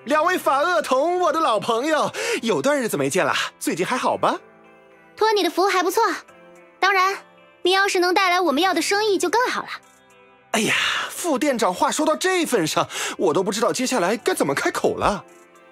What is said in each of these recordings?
两位法厄同，我的老朋友，有段日子没见了，最近还好吧？ 托你的福还不错，当然，你要是能带来我们要的生意就更好了。 哎呀，副店长话说到这份上，我都不知道接下来该怎么开口了。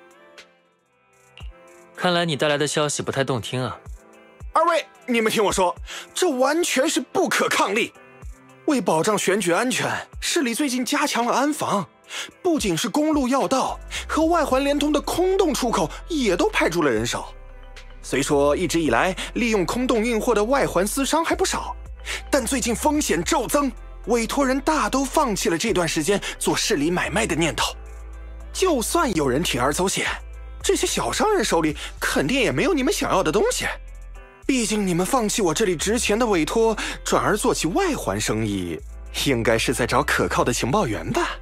看来你带来的消息不太动听啊。 二位，你们听我说，这完全是不可抗力。为保障选举安全，市里最近加强了安防，不仅是公路要道，和外环连通的空洞出口也都派出了人手。虽说一直以来利用空洞运货的外环私商还不少，但最近风险骤增，委托人大都放弃了这段时间做市里买卖的念头。就算有人铤而走险，这些小商人手里肯定也没有你们想要的东西。毕竟你们放弃我这里值钱的委托，转而做起外环生意，应该是在找可靠的情报员吧？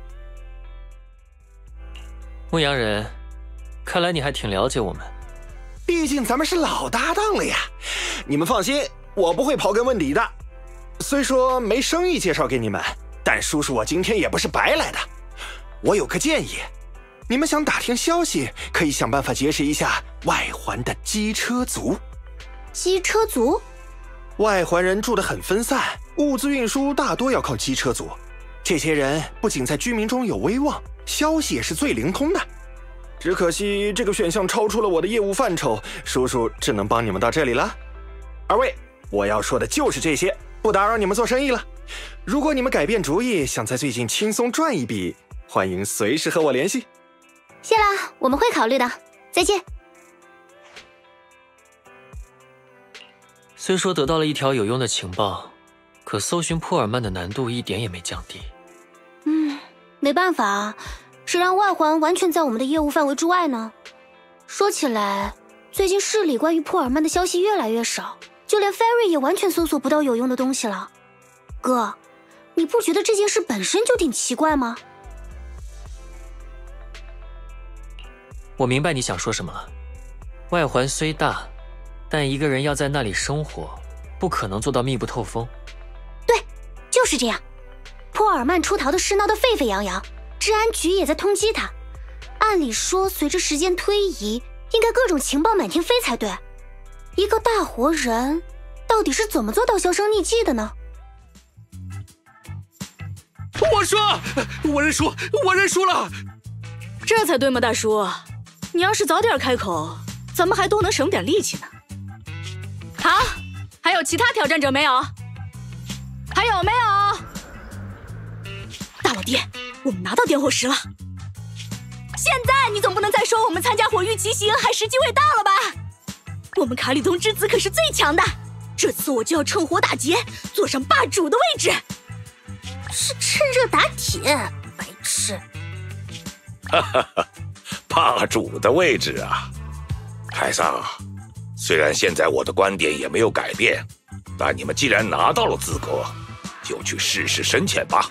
牧羊人，看来你还挺了解我们。 毕竟咱们是老搭档了呀，你们放心，我不会刨根问底的。虽说没生意介绍给你们，但叔叔我今天也不是白来的。我有个建议，你们想打听消息，可以想办法结识一下外环的机车族。 机车族？ 外环人住得很分散，物资运输大多要靠机车族。这些人不仅在居民中有威望，消息也是最灵通的。只可惜这个选项超出了我的业务范畴，叔叔只能帮你们到这里了。二位，我要说的就是这些，不打扰你们做生意了。如果你们改变主意，想在最近轻松赚一笔，欢迎随时和我联系。 谢了，我们会考虑的。再见。 虽说得到了一条有用的情报，可搜寻珀尔曼的难度一点也没降低。 没办法啊，谁让外环完全在我们的业务范围之外呢？说起来，最近市里关于珀尔曼的消息越来越少，就连 Ferry 也完全搜索不到有用的东西了。哥，你不觉得这件事本身就挺奇怪吗？ 我明白你想说什么了。外环虽大，但一个人要在那里生活，不可能做到密不透风。 对，就是这样。珀尔曼出逃的事闹得沸沸扬扬，治安局也在通缉他。按理说，随着时间推移，应该各种情报满天飞才对。一个大活人，到底是怎么做到销声匿迹的呢？ 我认输了。 这才对嘛，大叔！你要是早点开口，咱们还多能省点力气呢。好，还有其他挑战者没有？还有没有？大老爹，我们拿到点火石了。现在你总不能再说我们参加火域骑行还时机未到了吧？我们卡里东之子可是最强的，这次我就要趁火打劫，坐上霸主的位置。 是趁热打铁，白痴。 哈哈哈，霸主的位置啊，凯撒。虽然现在我的观点也没有改变，但你们既然拿到了资格，就去试试深浅吧。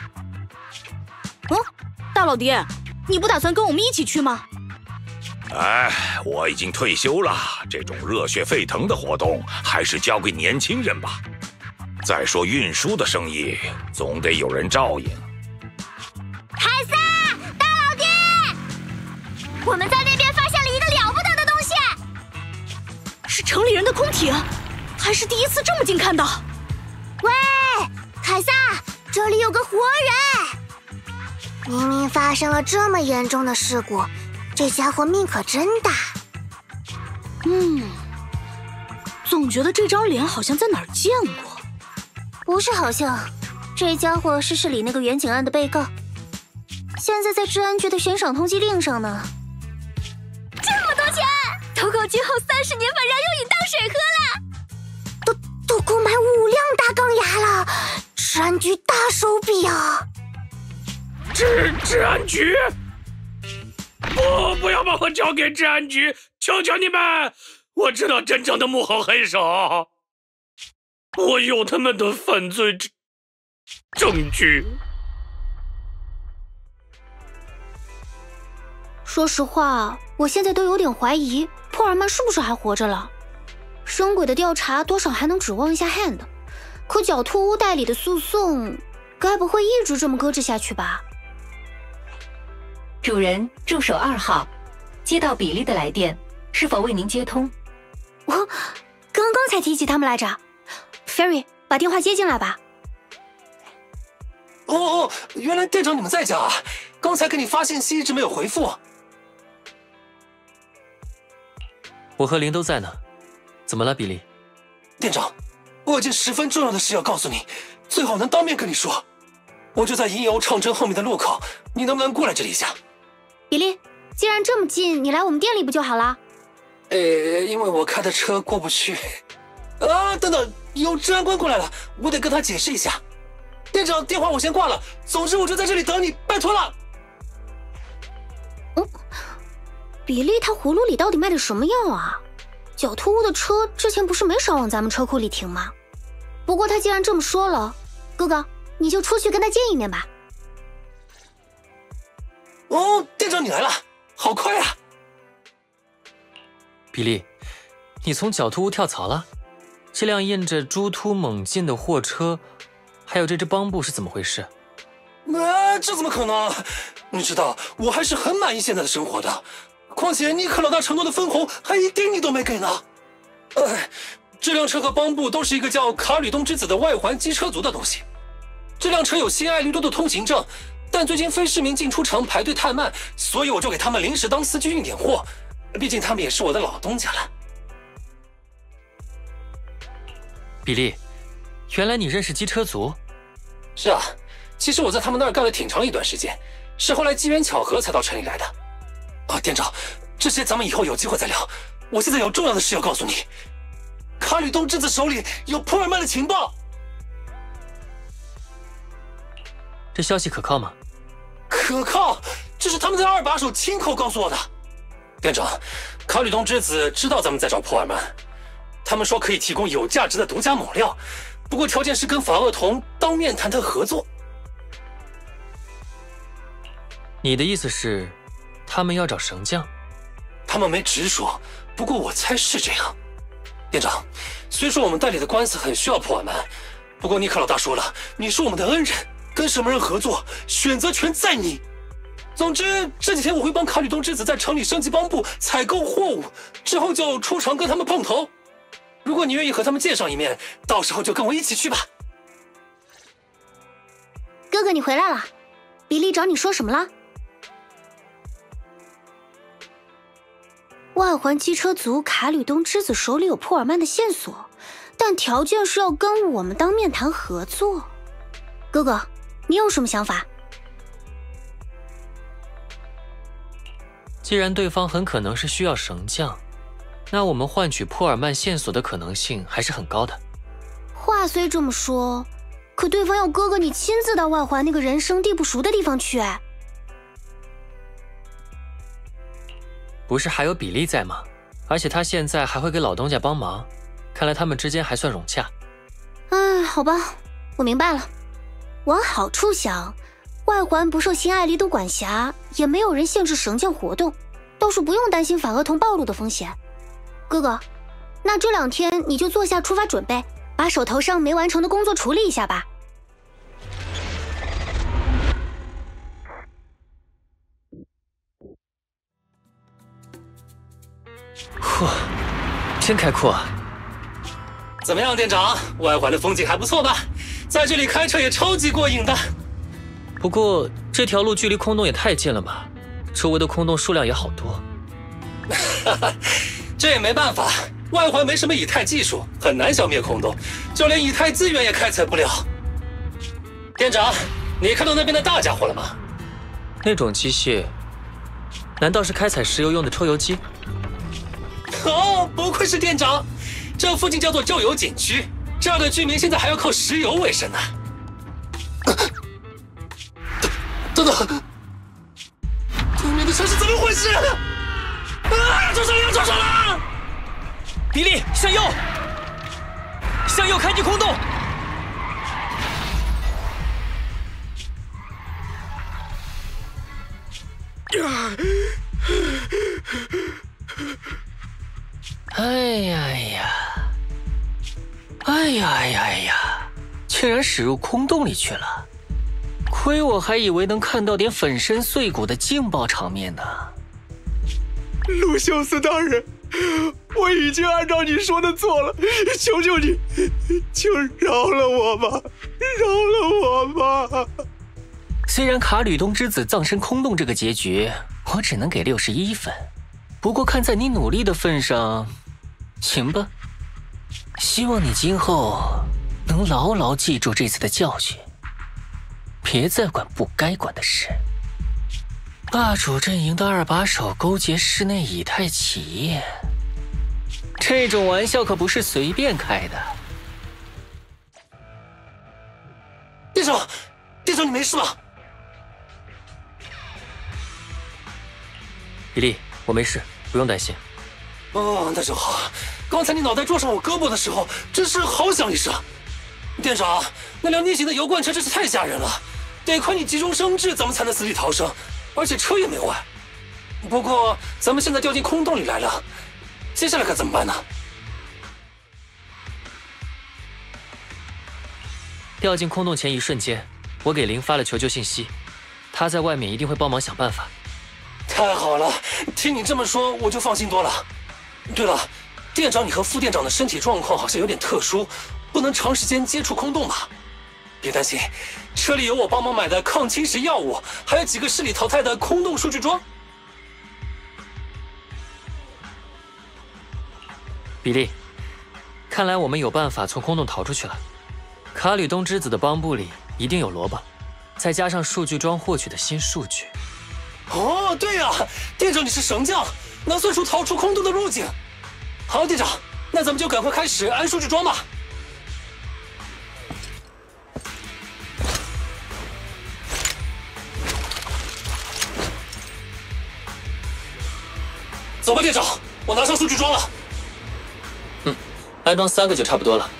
大老爹，你不打算跟我们一起去吗？ 哎，我已经退休了，这种热血沸腾的活动还是交给年轻人吧。再说运输的生意，总得有人照应。 凯撒，大老爹，我们在那边发现了一个了不得的东西。 是城里人的空艇，还是第一次这么近看到。 喂，凯撒，这里有个活人。明明发生了这么严重的事故，这家伙命可真大。 总觉得这张脸好像在哪儿见过。 不是好像，这家伙是市里那个远景案的被告，现在在治安局的悬赏通缉令上呢。这么多钱，投稿今后30年把燃油饮当水喝了。都购买5辆大钢牙了，治安局大手笔啊！ 治安局？不要把我交给治安局，求求你们！我知道真正的幕后黑手，我有他们的犯罪证据。 说实话，我现在都有点怀疑珀尔曼是不是还活着了。生鬼的调查多少还能指望一下 Hand， 可狡兔屋代理的诉讼，该不会一直这么搁置下去吧？ 主人，助手2号， 接到比利的来电，是否为您接通？ 我刚刚才提起他们来着。Ferry， 把电话接进来吧。 哦，原来店长你们在家啊！刚才给你发信息一直没有回复。 我和林都在呢。怎么了，比利？ 店长，我有件十分重要的事要告诉你，最好能当面跟你说。我就在银游长城后面的路口，你能不能过来这里一下？ 比利，既然这么近，你来我们店里不就好了？ 因为我开的车过不去。啊，等等，有治安官过来了，我得跟他解释一下。店长，电话我先挂了。总之我就在这里等你，拜托了。 比利他葫芦里到底卖的什么药啊？狡兔屋的车之前不是没少往咱们车库里停吗？不过他既然这么说了，哥哥，你就出去跟他见一面吧。 哦，店长你来了，好快啊！ 比利，你从狡兔屋跳槽了？这辆印着猪突猛进的货车，还有这只邦布是怎么回事？ 这怎么可能？你知道，我还是很满意现在的生活的。况且尼克老大承诺的分红还一丁你都没给呢。这辆车和邦布都是一个叫卡吕东之子的外环机车族的东西。这辆车有新爱绿多的通行证，但最近非市民进出城排队太慢，所以我就给他们临时当司机运点货。毕竟他们也是我的老东家了。 比利，原来你认识机车族？ 是啊，其实我在他们那儿干了挺长一段时间，是后来机缘巧合才到城里来的。店长，这些咱们以后有机会再聊。我现在有重要的事要告诉你，卡吕东之子手里有普尔曼的情报。 这消息可靠吗？ 可靠，这是他们的二把手亲口告诉我的。店长，卡吕东之子知道咱们在找普尔曼，他们说可以提供有价值的独家猛料，不过条件是跟法厄同当面谈合作。 你的意思是，他们要找绳匠？ 他们没直说，不过我猜是这样。店长，虽说我们代理的官司很需要普尔曼，不过尼克老大说了，你是我们的恩人，跟什么人合作，选择权在你。总之，这几天我会帮卡吕东之子在城里升级帮部采购货物，之后就出城跟他们碰头。如果你愿意和他们见上一面，到时候就跟我一起去吧。 哥哥，你回来了，比利找你说什么了？外环机车族卡吕东之子手里有普尔曼的线索，但条件是要跟我们当面谈合作。哥哥，你有什么想法？ 既然对方很可能是需要绳匠，那我们换取普尔曼线索的可能性还是很高的。 话虽这么说，可对方要哥哥你亲自到外环那个人生地不熟的地方去。 不是还有比利在吗？而且他现在还会给老东家帮忙，看来他们之间还算融洽。 好吧，我明白了。往好处想，外环不受新爱离都管辖，也没有人限制绳匠活动，倒是不用担心法厄同暴露的风险。哥哥，那这2天你就做下出发准备，把手头上没完成的工作处理一下吧。 嚯，真开阔啊！ 怎么样，店长？外环的风景还不错吧？在这里开车也超级过瘾的。 不过这条路距离空洞也太近了吧，周围的空洞数量也好多。 这也没办法，外环没什么以太技术，很难消灭空洞，就连以太资源也开采不了。店长，你看到那边的大家伙了吗？ 那种机械，难道是开采石油用的抽油机？ 哦，不愧是店长，这附近叫做旧油景区，这儿的居民现在还要靠石油为生呢。等等，对面的车是怎么回事？撞上了！撞上了！ 比利，向右，向右开进空洞。哎呀，竟然驶入空洞里去了，亏我还以为能看到点粉身碎骨的劲爆场面呢。 鲁修斯大人，我已经按照你说的做了，求求你，就饶了我吧，饶了我吧。 虽然卡吕冬之子葬身空洞这个结局，我只能给61分，不过看在你努力的份上，行吧。希望你今后能牢牢记住这次的教训，别再管不该管的事。霸主阵营的2把手勾结室内以太企业，这种玩笑可不是随便开的。 店长，店长，你没事吧？ 比利，我没事，不用担心。 哦，那就好。刚才你脑袋撞上我胳膊的时候，真是好响一声。店长，那辆逆行的油罐车真是太吓人了，得亏你急中生智，咱们才能死里逃生，而且车也没坏。不过咱们现在掉进空洞里来了，接下来该怎么办呢？ 掉进空洞前一瞬间，我给林发了求救信息，他在外面一定会帮忙想办法。 太好了，听你这么说，我就放心多了。对了，店长，你和副店长的身体状况好像有点特殊，不能长时间接触空洞吧？别担心，车里有我帮忙买的抗侵蚀药物，还有几个市里淘汰的空洞数据装。 比利，看来我们有办法从空洞逃出去了。卡吕冬之子的帮部里一定有罗巴，再加上数据装获取的新数据。 哦，对呀，店长你是神将，能算出逃出空洞的路径。好，店长，那咱们就赶快开始安数据装吧。走吧，店长，我拿上数据装了。 安装3个就差不多了。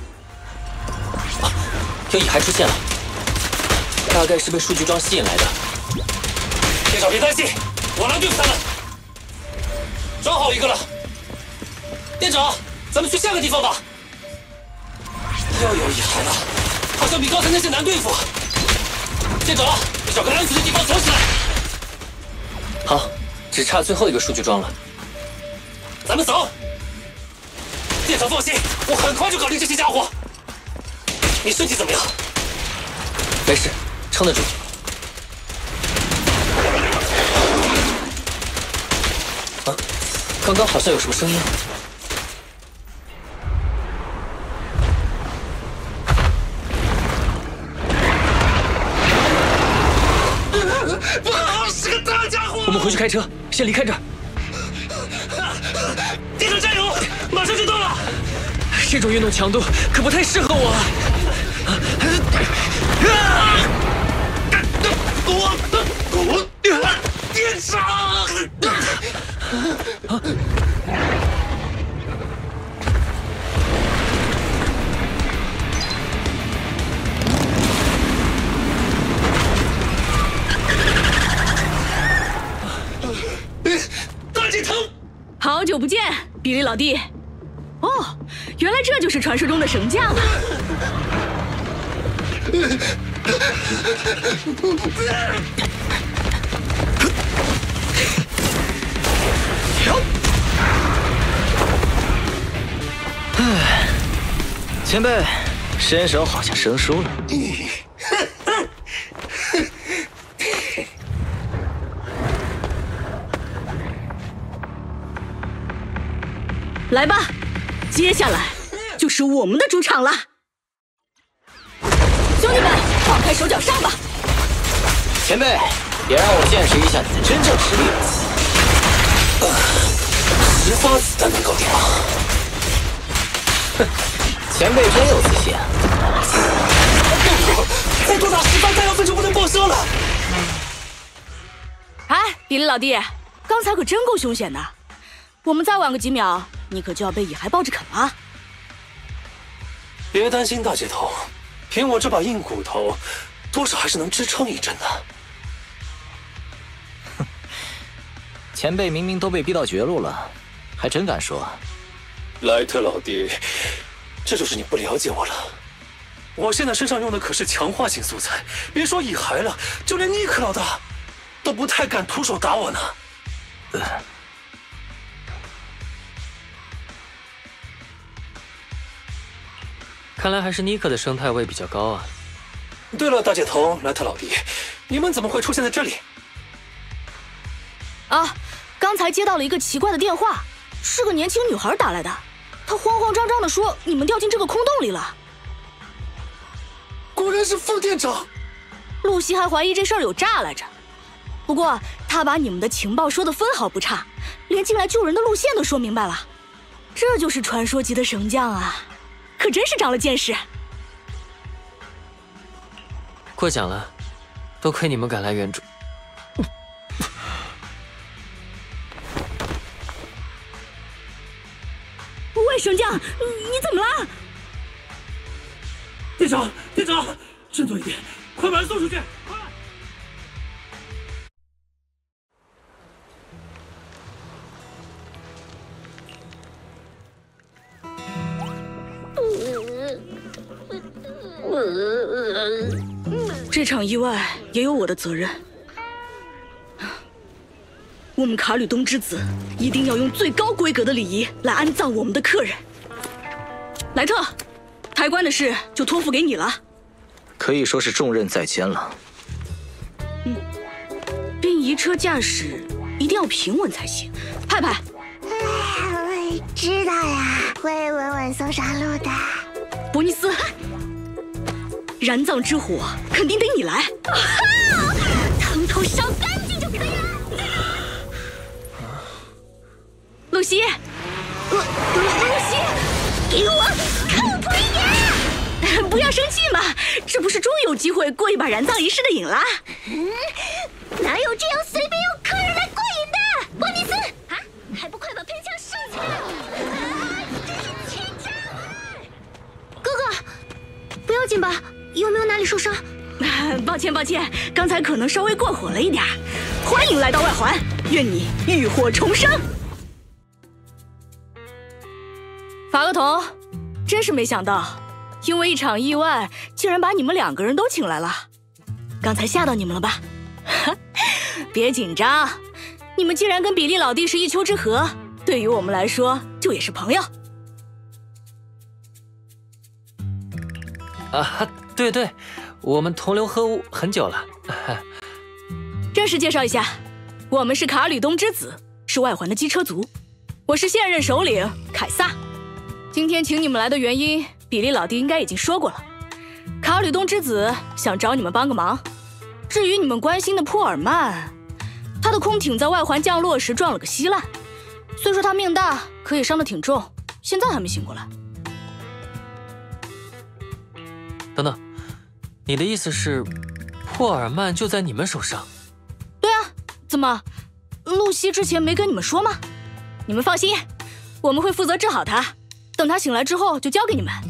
有蚁骸出现了，大概是被数据装吸引来的。 店长别担心，我来对付他们。装好一个了。店长，咱们去下个地方吧。又有蚁骸了，好像比刚才那些难对付。店长，找个安全的地方躲起来。 好，只差最后一个数据装了。 咱们走。店长放心，我很快就搞定这些家伙。你身体怎么样？ 没事，撑得住。啊，刚刚好像有什么声音。 是个大家伙！ 我们回去开车，先离开这儿。 店长加油，马上就到了。 这种运动强度可不太适合我。 店长！大姐疼！ 好久不见，比利老弟。哦，原来这就是传说中的神将啊！ 前辈，身手好像生疏了。 来吧，接下来就是我们的主场了。兄弟们，放开手脚上吧！ 前辈，也让我见识一下你的真正实力吧。 10发子弹能搞定吗？ 哼，前辈真有自信啊！ 再多打10发弹药分就不能报销了。 哎，比利老弟，刚才可真够凶险的。我们再晚个几秒，你可就要被蚁骸抱着啃了。 别担心，大姐头，凭我这把硬骨头，多少还是能支撑一阵的。 哼，前辈明明都被逼到绝路了，还真敢说。 莱特老弟，这就是你不了解我了。我现在身上用的可是强化型素材，别说蚁骸了，就连尼克老大都不太敢徒手打我呢。 看来还是尼克的生态位比较高啊。 对了，大姐头，莱特老弟，你们怎么会出现在这里？ 啊，刚才接到了一个奇怪的电话，是个年轻女孩打来的，她慌慌张张地说你们掉进这个空洞里了。 果然是副店长。 露西还怀疑这事儿有诈来着，不过她把你们的情报说得分毫不差，连进来救人的路线都说明白了。这就是传说级的神将啊，可真是长了见识。 过奖了，多亏你们赶来援助。 喂，神将，你怎么了？ 店长，店长，振作一点，快把人送出去！快！ 这场意外也有我的责任。我们卡吕冬之子一定要用最高规格的礼仪来安葬我们的客人。莱特，抬棺的事就托付给你了。 可以说是重任在肩了。 殡仪车驾驶一定要平稳才行。派派， 知道呀，会稳稳送上路的。 伯尼斯，燃葬之火肯定得你来，腾头烧干净就可以了。露西，露西，给我靠谱一点！不要生气嘛，这不是终于有机会过一把燃葬仪式的瘾啦。 哪有这样随便用客人来过瘾的？伯尼斯啊，还不快把喷枪收起来！真是欠账！哥哥，不要紧吧？有没有哪里受伤？ 抱歉，刚才可能稍微过火了一点。欢迎来到外环，愿你浴火重生。法厄同，真是没想到，因为一场意外，竟然把你们2个人都请来了。刚才吓到你们了吧？别紧张，你们既然跟比利老弟是一丘之貉，对于我们来说就也是朋友。 啊，对，我们同流合污很久了。 正式介绍一下，我们是卡吕冬之子，是外环的机车族。我是现任首领凯撒。今天请你们来的原因，比利老弟应该已经说过了。卡吕冬之子想找你们帮个忙。至于你们关心的珀尔曼，他的空艇在外环降落时撞了个稀烂，虽说他命大，可也伤得挺重，现在还没醒过来。 等等，你的意思是，珀尔曼就在你们手上？ 对啊，怎么，露西之前没跟你们说吗？你们放心，我们会负责治好他，等他醒来之后就交给你们。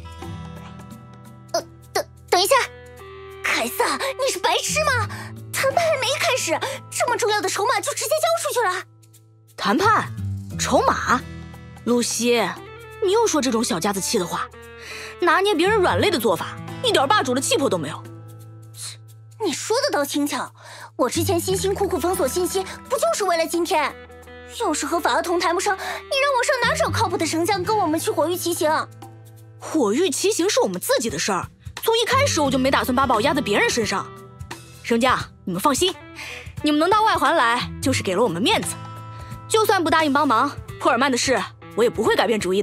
等一下，凯撒，你是白痴吗？谈判还没开始，这么重要的筹码就直接交出去了？ 谈判？筹码？露西，你又说这种小家子气的话，拿捏别人软肋的做法，一点霸主的气魄都没有。 你说的倒轻巧，我之前辛辛苦苦封锁信息，不就是为了今天？要是和法厄同谈不上，你让我上哪找靠谱的神将跟我们去火域骑行？ 火域骑行是我们自己的事儿，从一开始我就没打算把宝压在别人身上。神将，你们放心，你们能到外环来，就是给了我们面子。就算不答应帮忙，珀尔曼的事我也不会改变主意的。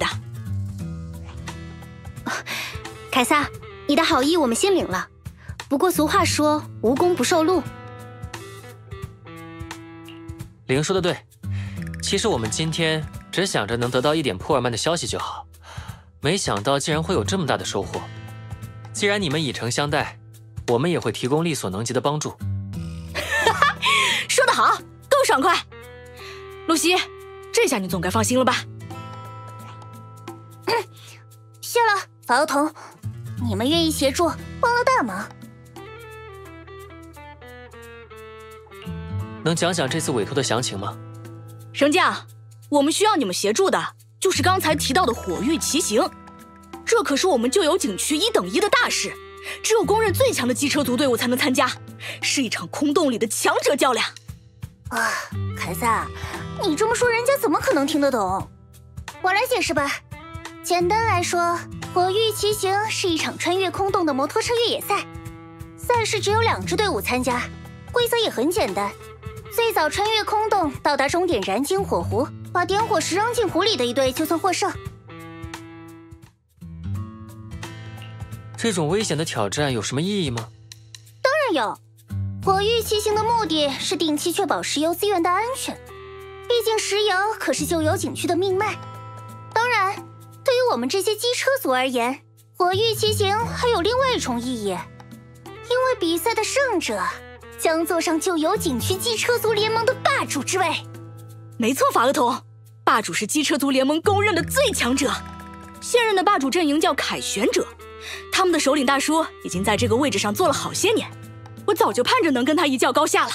凯撒，你的好意我们心领了，不过俗话说无功不受禄。 玲说的对，其实我们今天只想着能得到一点珀尔曼的消息就好，没想到竟然会有这么大的收获。既然你们以诚相待，我们也会提供力所能及的帮助。 说得好，够爽快。露西，这下你总该放心了吧？ 谢了，法厄同，你们愿意协助，帮了大忙。 能讲讲这次委托的详情吗？ 神将，我们需要你们协助的就是刚才提到的火域骑行，这可是我们旧有景区1等1的大事，只有公认最强的机车族队伍才能参加，是一场空洞里的强者较量。 啊，凯撒，你这么说人家怎么可能听得懂？我来解释吧。简单来说， 火域骑行是一场穿越空洞的摩托车越野赛，赛事只有2支队伍参加，规则也很简单。最早穿越空洞到达终点燃尽火湖，把点火石扔进湖里的一队就算获胜。 这种危险的挑战有什么意义吗？ 当然有，火域骑行的目的是定期确保石油资源的安全，毕竟石油可是旧油景区的命脉。当然，对于我们这些机车族而言，火域骑行还有另外一重意义，因为比赛的胜者将坐上旧油景区机车族联盟的霸主之位。 没错，法厄同，霸主是机车族联盟公认的最强者。现任的霸主阵营叫凯旋者，他们的首领大叔已经在这个位置上坐了好些年，我早就盼着能跟他一较高下了。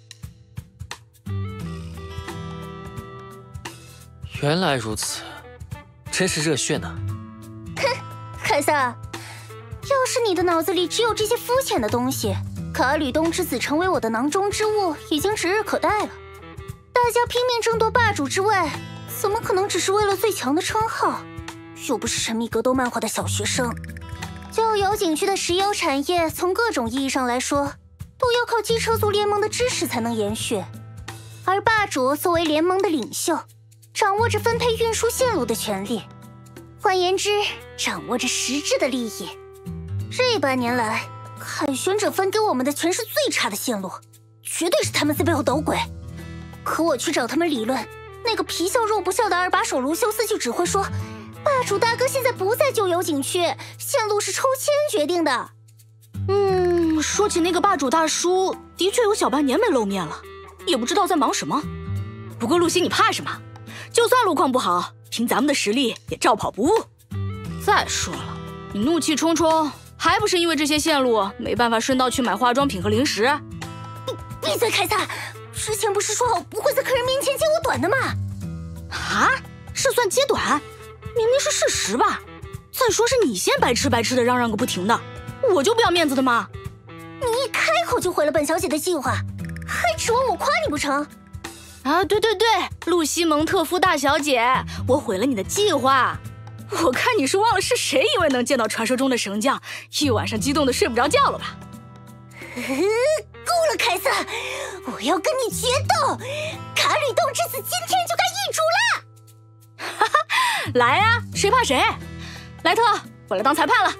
原来如此，真是热血呢。 哼，凯撒，要是你的脑子里只有这些肤浅的东西，卡吕冬之子成为我的囊中之物已经指日可待了。大家拼命争夺霸主之位，怎么可能只是为了最强的称号？又不是沉迷格斗漫画的小学生。旧油景区的石油产业，从各种意义上来说，都要靠机车族联盟的支持才能延续。而霸主作为联盟的领袖，掌握着分配运输线路的权利，换言之，掌握着实质的利益。这半年来，凯旋者分给我们的全是最差的线路，绝对是他们在背后捣鬼。可我去找他们理论，那个皮笑肉不笑的2把手卢修斯就只会说，霸主大哥现在不在旧油景区，线路是抽签决定的。 说起那个霸主大叔，的确有小半年没露面了，也不知道在忙什么。不过露西，你怕什么？就算路况不好，凭咱们的实力也照跑不误。再说了，你怒气冲冲，还不是因为这些线路没办法顺道去买化妆品和零食？ 闭嘴，凯撒！之前不是说好不会在客人面前揭我短的吗？ 啊？是算揭短？明明是事实吧？再说是你先白痴的嚷嚷个不停的，我就不要面子的吗？ 你一开口就毁了本小姐的计划，还指望我夸你不成？ 啊，对，露西蒙特夫大小姐，我毁了你的计划。我看你是忘了是谁以为能见到传说中的神将，一晚上激动的睡不着觉了吧？ 够了，凯撒！我要跟你决斗！卡吕冬之子今天就该易主了！ 哈哈，来呀，谁怕谁？莱特，我来当裁判了。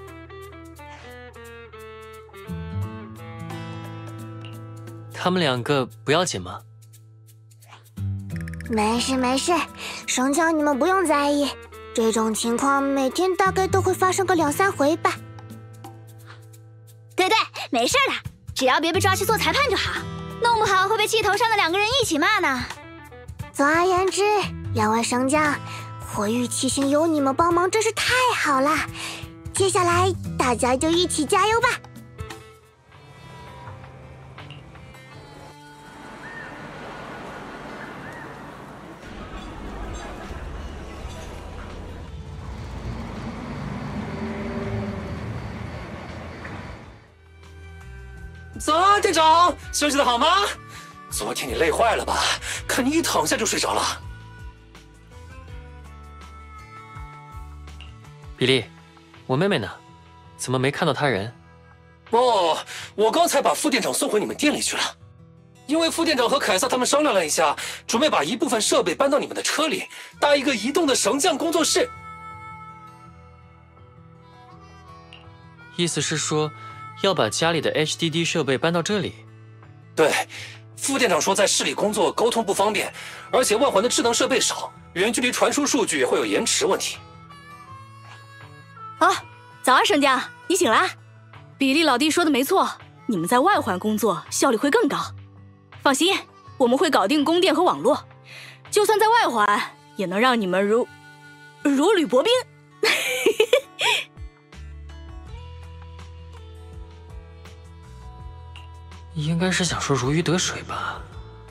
他们2个不要紧吗？ 没事，神将你们不用在意，这种情况每天大概都会发生个2、3回吧。 对，没事的，只要别被抓去做裁判就好，弄不好会被气头上的2个人一起骂呢。 总而言之，2位神将，火域骑行有你们帮忙真是太好了，接下来大家就一起加油吧。 早安，店长，休息的好吗？昨天你累坏了吧？看你一躺下就睡着了。 比利，我妹妹呢？怎么没看到她人？ 哦，我刚才把副店长送回你们店里去了。因为副店长和凯撒他们商量了一下，准备把一部分设备搬到你们的车里，搭一个移动的神将工作室。 意思是说，要把家里的 HDD 设备搬到这里？ 对，副店长说在市里工作沟通不方便，而且万环的智能设备少，远距离传输数据会有延迟问题。 啊，早安，神将，你醒啦？比利老弟说的没错，你们在外环工作效率会更高。放心，我们会搞定供电和网络，就算在外环，也能让你们如履薄冰。 应该是想说如鱼得水吧。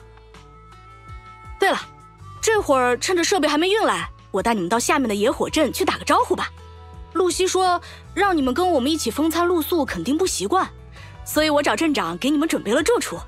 对了，这会儿趁着设备还没运来，我带你们到下面的野火镇去打个招呼吧。露西说让你们跟我们一起风餐露宿肯定不习惯，所以我找镇长给你们准备了住处。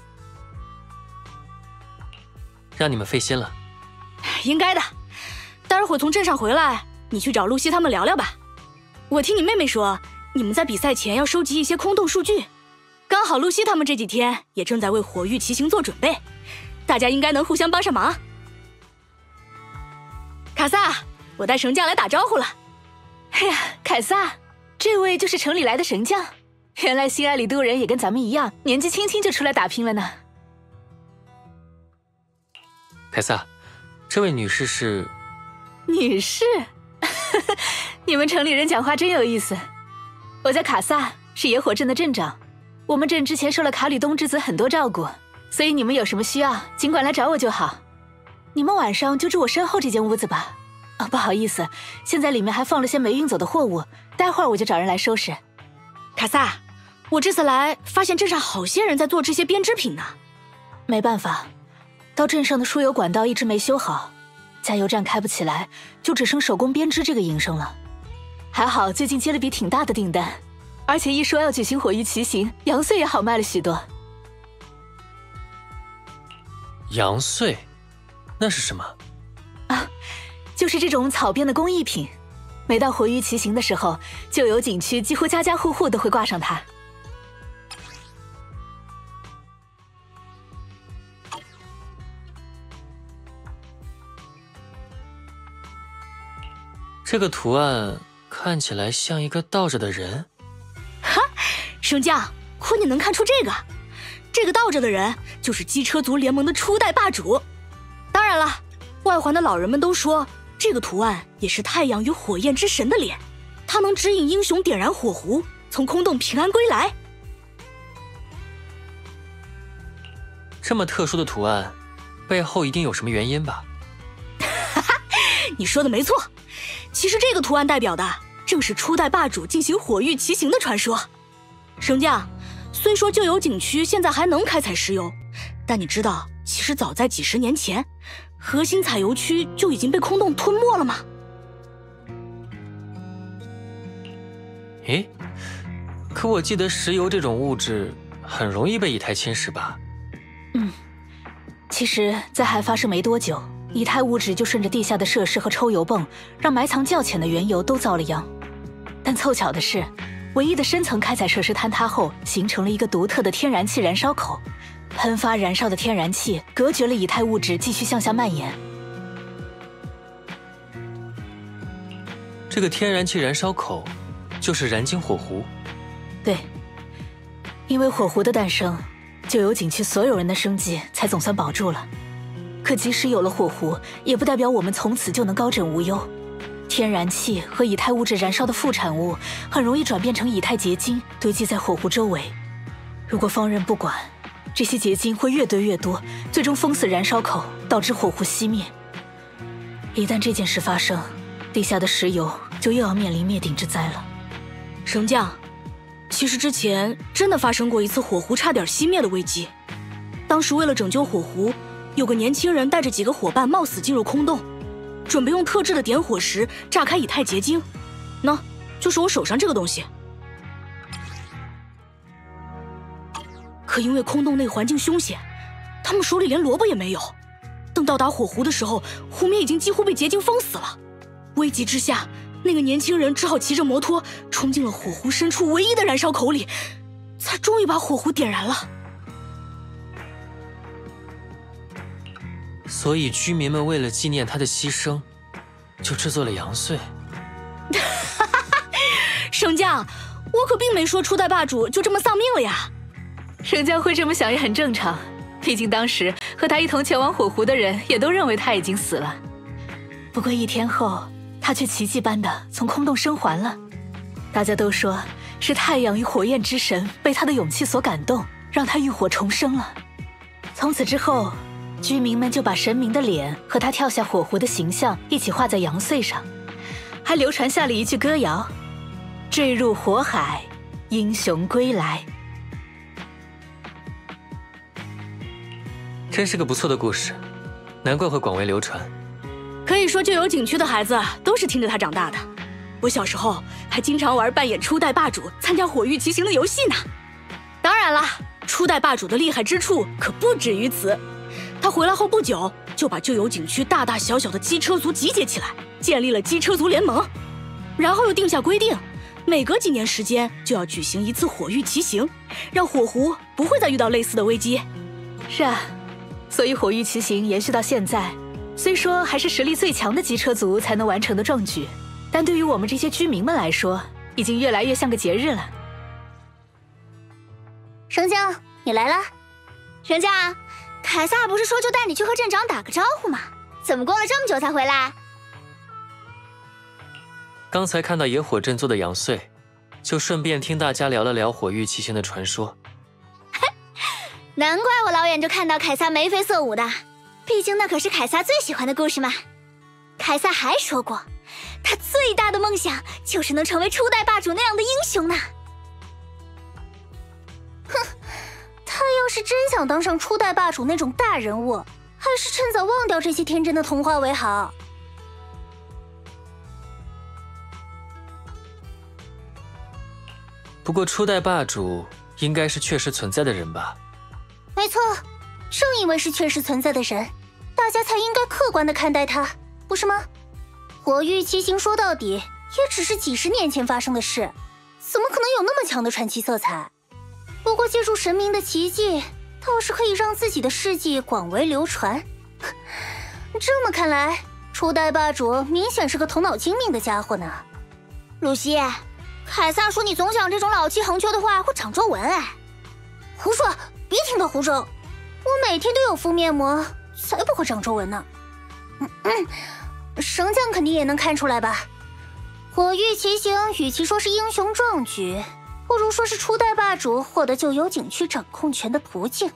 让你们费心了。 应该的，待会儿从镇上回来，你去找露西他们聊聊吧。 我听你妹妹说，你们在比赛前要收集一些空洞数据，刚好露西他们这几天也正在为火域骑行做准备，大家应该能互相帮上忙。卡萨，我带绳匠来打招呼了。 哎呀，凯撒，这位就是城里来的绳匠。原来新埃里都人也跟咱们一样，年纪轻轻就出来打拼了呢。 凯撒，这位女士是？ 女士？你们城里人讲话真有意思。我叫卡萨，是野火镇的镇长。我们镇之前受了卡吕冬之子很多照顾，所以你们有什么需要，尽管来找我就好。你们晚上就住我身后这间屋子吧。不好意思，现在里面还放了些没运走的货物，待会儿我就找人来收拾。 卡萨，我这次来发现镇上好些人在做这些编织品呢。 没办法，到镇上的输油管道一直没修好，加油站开不起来，就只剩手工编织这个营生了。还好最近接了笔挺大的订单，而且一说要举行火域骑行，洋穗也好卖了许多。 洋穗？那是什么？ 就是这种草编的工艺品，每到火域骑行的时候，就有景区几乎家家户户都会挂上它。 这个图案看起来像一个倒着的人。 哈，绳匠，亏你能看出这个倒着的人就是机车族联盟的初代霸主。当然了，外环的老人们都说，这个图案也是太阳与火焰之神的脸，它能指引英雄点燃火狐，从空洞平安归来。 这么特殊的图案，背后一定有什么原因吧？ 哈哈，你说的没错。其实这个图案代表的正是初代霸主进行火域骑行的传说。绳匠，虽说旧油景区现在还能开采石油，但你知道，其实早在几十年前，核心采油区就已经被空洞吞没了吗？ 诶，可我记得石油这种物质很容易被以太侵蚀吧？ 其实在还发生没多久，以太物质就顺着地下的设施和抽油泵，让埋藏较浅的原油都遭了殃。但凑巧的是，唯一的深层开采设施坍塌后，形成了一个独特的天然气燃烧口，喷发燃烧的天然气隔绝了以太物质继续向下蔓延。 这个天然气燃烧口就是燃精火狐。 对，因为火狐的诞生，旧油景区所有人的生计才总算保住了。可即使有了火狐，也不代表我们从此就能高枕无忧。天然气和以太物质燃烧的副产物很容易转变成以太结晶，堆积在火狐周围。如果放任不管，这些结晶会越堆越多，最终封死燃烧口，导致火狐熄灭。一旦这件事发生，地下的石油就又要面临灭顶之灾了。 绳匠，其实之前真的发生过一次火狐差点熄灭的危机。当时为了拯救火狐，有个年轻人带着几个伙伴冒死进入空洞，准备用特制的点火石炸开以太结晶。喏，就是我手上这个东西。可因为空洞内环境凶险，他们手里连萝卜也没有。等到达火狐的时候，湖面已经几乎被结晶封死了。危急之下，那个年轻人只好骑着摩托冲进了火狐深处唯一的燃烧口里，才终于把火狐点燃了。 所以居民们为了纪念他的牺牲，就制作了洋穗。 绳匠，我可并没说初代霸主就这么丧命了呀。 绳匠会这么想也很正常，毕竟当时和他一同前往火湖的人也都认为他已经死了。不过1天后，他却奇迹般的从空洞生还了。大家都说是太阳与火焰之神被他的勇气所感动，让他浴火重生了。从此之后，居民们就把神明的脸和他跳下火湖的形象一起画在洋穗上，还流传下了一句歌谣：坠入火海，英雄归来。 真是个不错的故事，难怪会广为流传。 可以说旧油景区的孩子都是听着他长大的。我小时候还经常玩扮演初代霸主参加火域骑行的游戏呢。当然啦，初代霸主的厉害之处可不止于此。他回来后不久，就把旧油景区大大小小的机车族集结起来，建立了机车族联盟。然后又定下规定， 每隔几年时间就要举行一次火域骑行，让火狐不会再遇到类似的危机。 是啊，所以火域骑行延续到现在，虽说还是实力最强的机车族才能完成的壮举，但对于我们这些居民们来说，已经越来越像个节日了。 绳将，你来了。绳将，凯撒不是说就带你去和镇长打个招呼吗？怎么过了这么久才回来？ 刚才看到野火镇做的阳燧，就顺便听大家聊了聊火域骑行的传说。 难怪我老远就看到凯撒眉飞色舞的，毕竟那可是凯撒最喜欢的故事嘛。凯撒还说过，他最大的梦想就是能成为初代霸主那样的英雄呢。哼，他要是真想当上初代霸主那种大人物，还是趁早忘掉这些天真的童话为好。 不过初代霸主应该是确实存在的人吧？ 没错，正因为是确实存在的人，大家才应该客观地看待他，不是吗？火域骑行说到底也只是几十年前发生的事，怎么可能有那么强的传奇色彩？不过借助神明的奇迹，倒是可以让自己的事迹广为流传。这么看来，初代霸主明显是个头脑精明的家伙呢。露西，凯撒说你总讲这种老气横秋的话会长皱纹哎。胡说，别听他胡诌，我每天都有敷面膜，才不会长皱纹呢。绳将肯定也能看出来吧？火域骑行与其说是英雄壮举，不如说是初代霸主获得旧有景区掌控权的途径。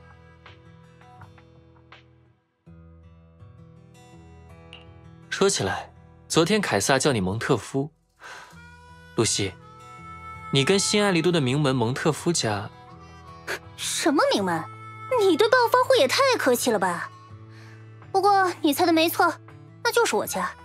说起来，昨天凯撒叫你蒙特夫，露西，你跟新爱丽都的名门蒙特夫家…… 什么名门？你对暴发户也太客气了吧？不过你猜的没错，那就是我家。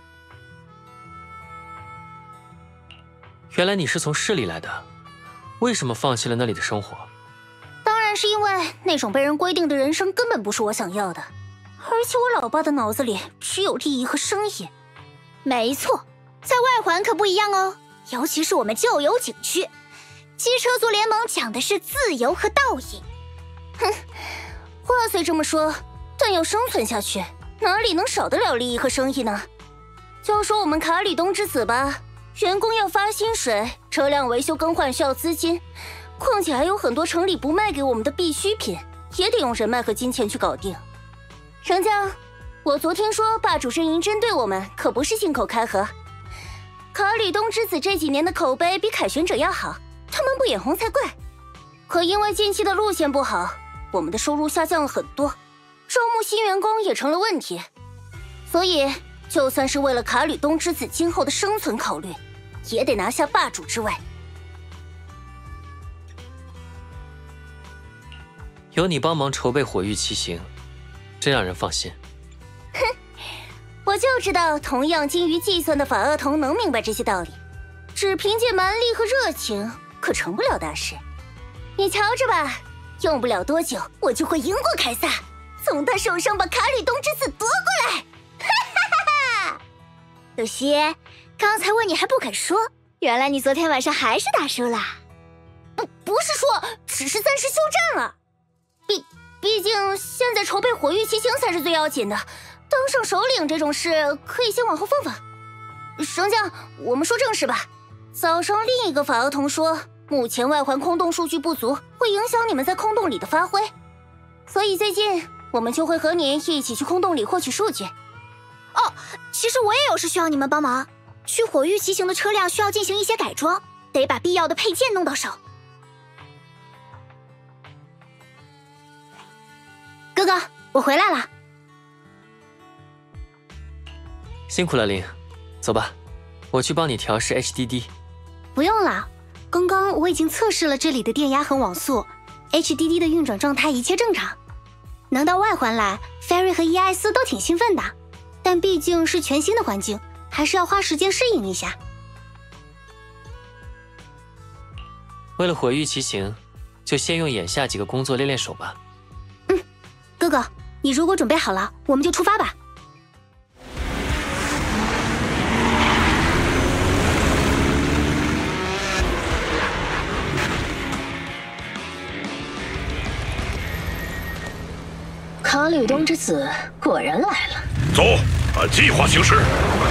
原来你是从市里来的，为什么放弃了那里的生活？ 当然是因为那种被人规定的人生根本不是我想要的，而且我老爸的脑子里只有利益和生意。没错，在外环可不一样哦，尤其是我们旧有景区，机车族联盟讲的是自由和道义。哼，话虽这么说，但要生存下去，哪里能少得了利益和生意呢？就说我们卡里东之子吧，员工要发薪水，车辆维修更换需要资金，况且还有很多城里不卖给我们的必需品，也得用人脉和金钱去搞定。绳将，我昨天说霸主阵营针对我们，可不是信口开河。卡里东之子这几年的口碑比凯旋者要好，他们不眼红才怪。可因为近期的路线不好，我们的收入下降了很多，招募新员工也成了问题。所以，就算是为了卡里东之子今后的生存考虑，也得拿下霸主之位。 有你帮忙筹备火域骑行，真让人放心。 哼，我就知道同样精于计算的法厄同能明白这些道理，只凭借蛮力和热情可成不了大事。你瞧着吧，用不了多久，我就会赢过凯撒，从他手上把卡里东之子夺过来。哈哈哈哈！露西，刚才问你还不肯说，原来你昨天晚上还是打输了。不是说，只是暂时休战了。毕竟现在筹备火域骑行才是最要紧的，当上首领这种事可以先往后放放。绳将，我们说正事吧。早上另一个法厄同说，目前外环空洞数据不足，会影响你们在空洞里的发挥，所以最近我们就会和你一起去空洞里获取数据。哦，其实我也有事需要你们帮忙，去火域骑行的车辆需要进行一些改装，得把必要的配件弄到手。哥哥，我回来了。 辛苦了，玲，走吧，我去帮你调试 HDD。 不用了，刚刚我已经测试了这里的电压和网速 ，HDD 的运转状态一切正常。能到外环来 ，Ferry 和伊艾斯都挺兴奋的，但毕竟是全新的环境，还是要花时间适应一下。 为了火域骑行，就先用眼下几个工作练练手吧。 哥哥，你如果准备好了，我们就出发吧。 卡吕冬之子果然来了。 走，按计划行事。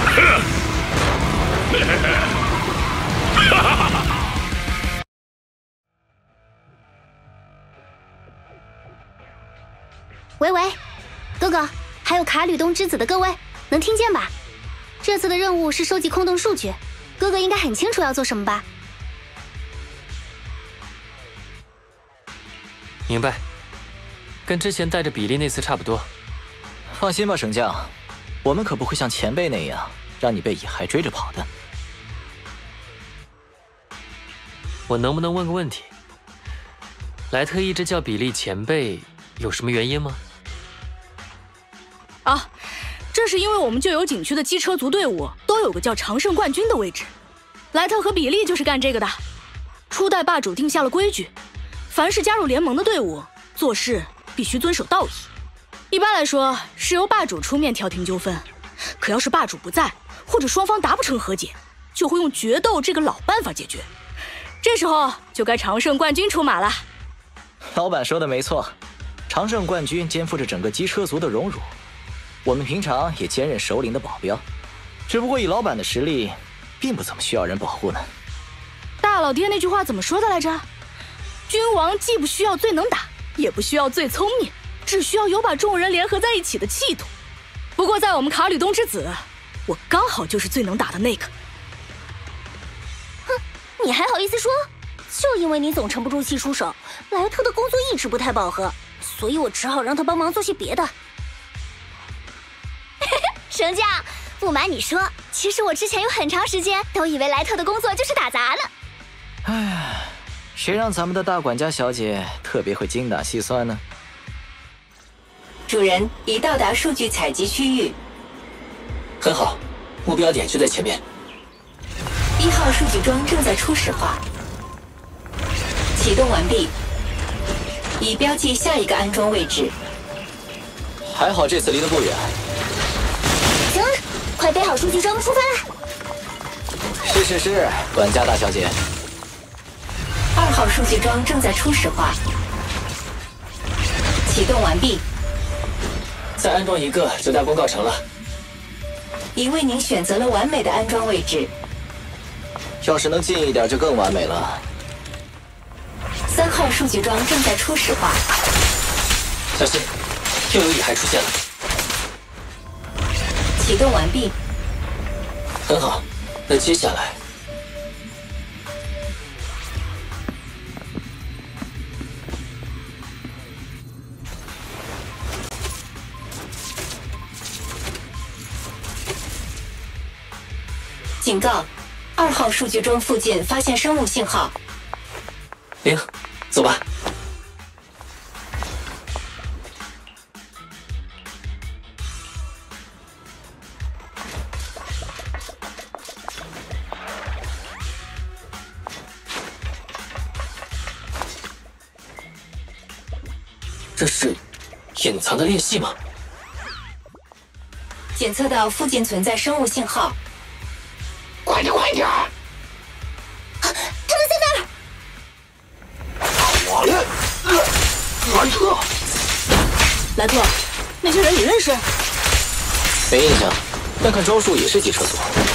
喂喂，哥哥，还有卡吕冬之子的各位，能听见吧？这次的任务是收集空洞数据，哥哥应该很清楚要做什么吧？ 明白，跟之前带着比利那次差不多。 放心吧，神将，我们可不会像前辈那样让你被野孩追着跑的。 我能不能问个问题？莱特一直叫比利前辈，有什么原因吗？ 啊，这是因为我们旧有景区的机车族队伍都有个叫常胜冠军的位置，莱特和比利就是干这个的。初代霸主定下了规矩，凡是加入联盟的队伍，做事必须遵守道义。一般来说是由霸主出面调停纠纷，可要是霸主不在，或者双方达不成和解，就会用决斗这个老办法解决。这时候就该常胜冠军出马了。 老板说的没错，常胜冠军肩负着整个机车族的荣辱。我们平常也兼任首领的保镖，只不过以老板的实力，并不怎么需要人保护呢。 大老爹那句话怎么说的来着？君王既不需要最能打，也不需要最聪明，只需要有把众人联合在一起的气度。不过在我们卡吕冬之子，我刚好就是最能打的那个。 哼，你还好意思说？就因为你总沉不住气出手，莱特的工作一直不太饱和，所以我只好让他帮忙做些别的。 绳将，不瞒你说，其实我之前有很长时间都以为莱特的工作就是打杂呢。 唉，谁让咱们的大管家小姐特别会精打细算呢？ 主人已到达数据采集区域。 很好，目标点就在前面。 1号数据桩正在初始化，启动完毕，已标记下一个安装位置。 还好这次离得不远。 行了，快背好数据装出发了。 是，管家大小姐。 2号数据桩正在初始化，启动完毕。 再安装一个就大功告成了。 已为您选择了完美的安装位置。 要是能近一点就更完美了。 3号数据桩正在初始化， 小心，又有野孩出现了。 启动完毕。 很好，那接下来警告，2号数据桩附近发现生物信号。 灵，走吧。这是隐藏的练习吗？ 检测到附近存在生物信号。 快点！ 他们在那儿！ 完了，莱特！ 莱特，那些人你认识？ 没印象，但看装束也是机车族。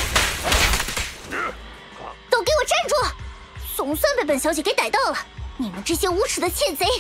都给我站住！总算被本小姐给逮到了！你们这些无耻的窃贼！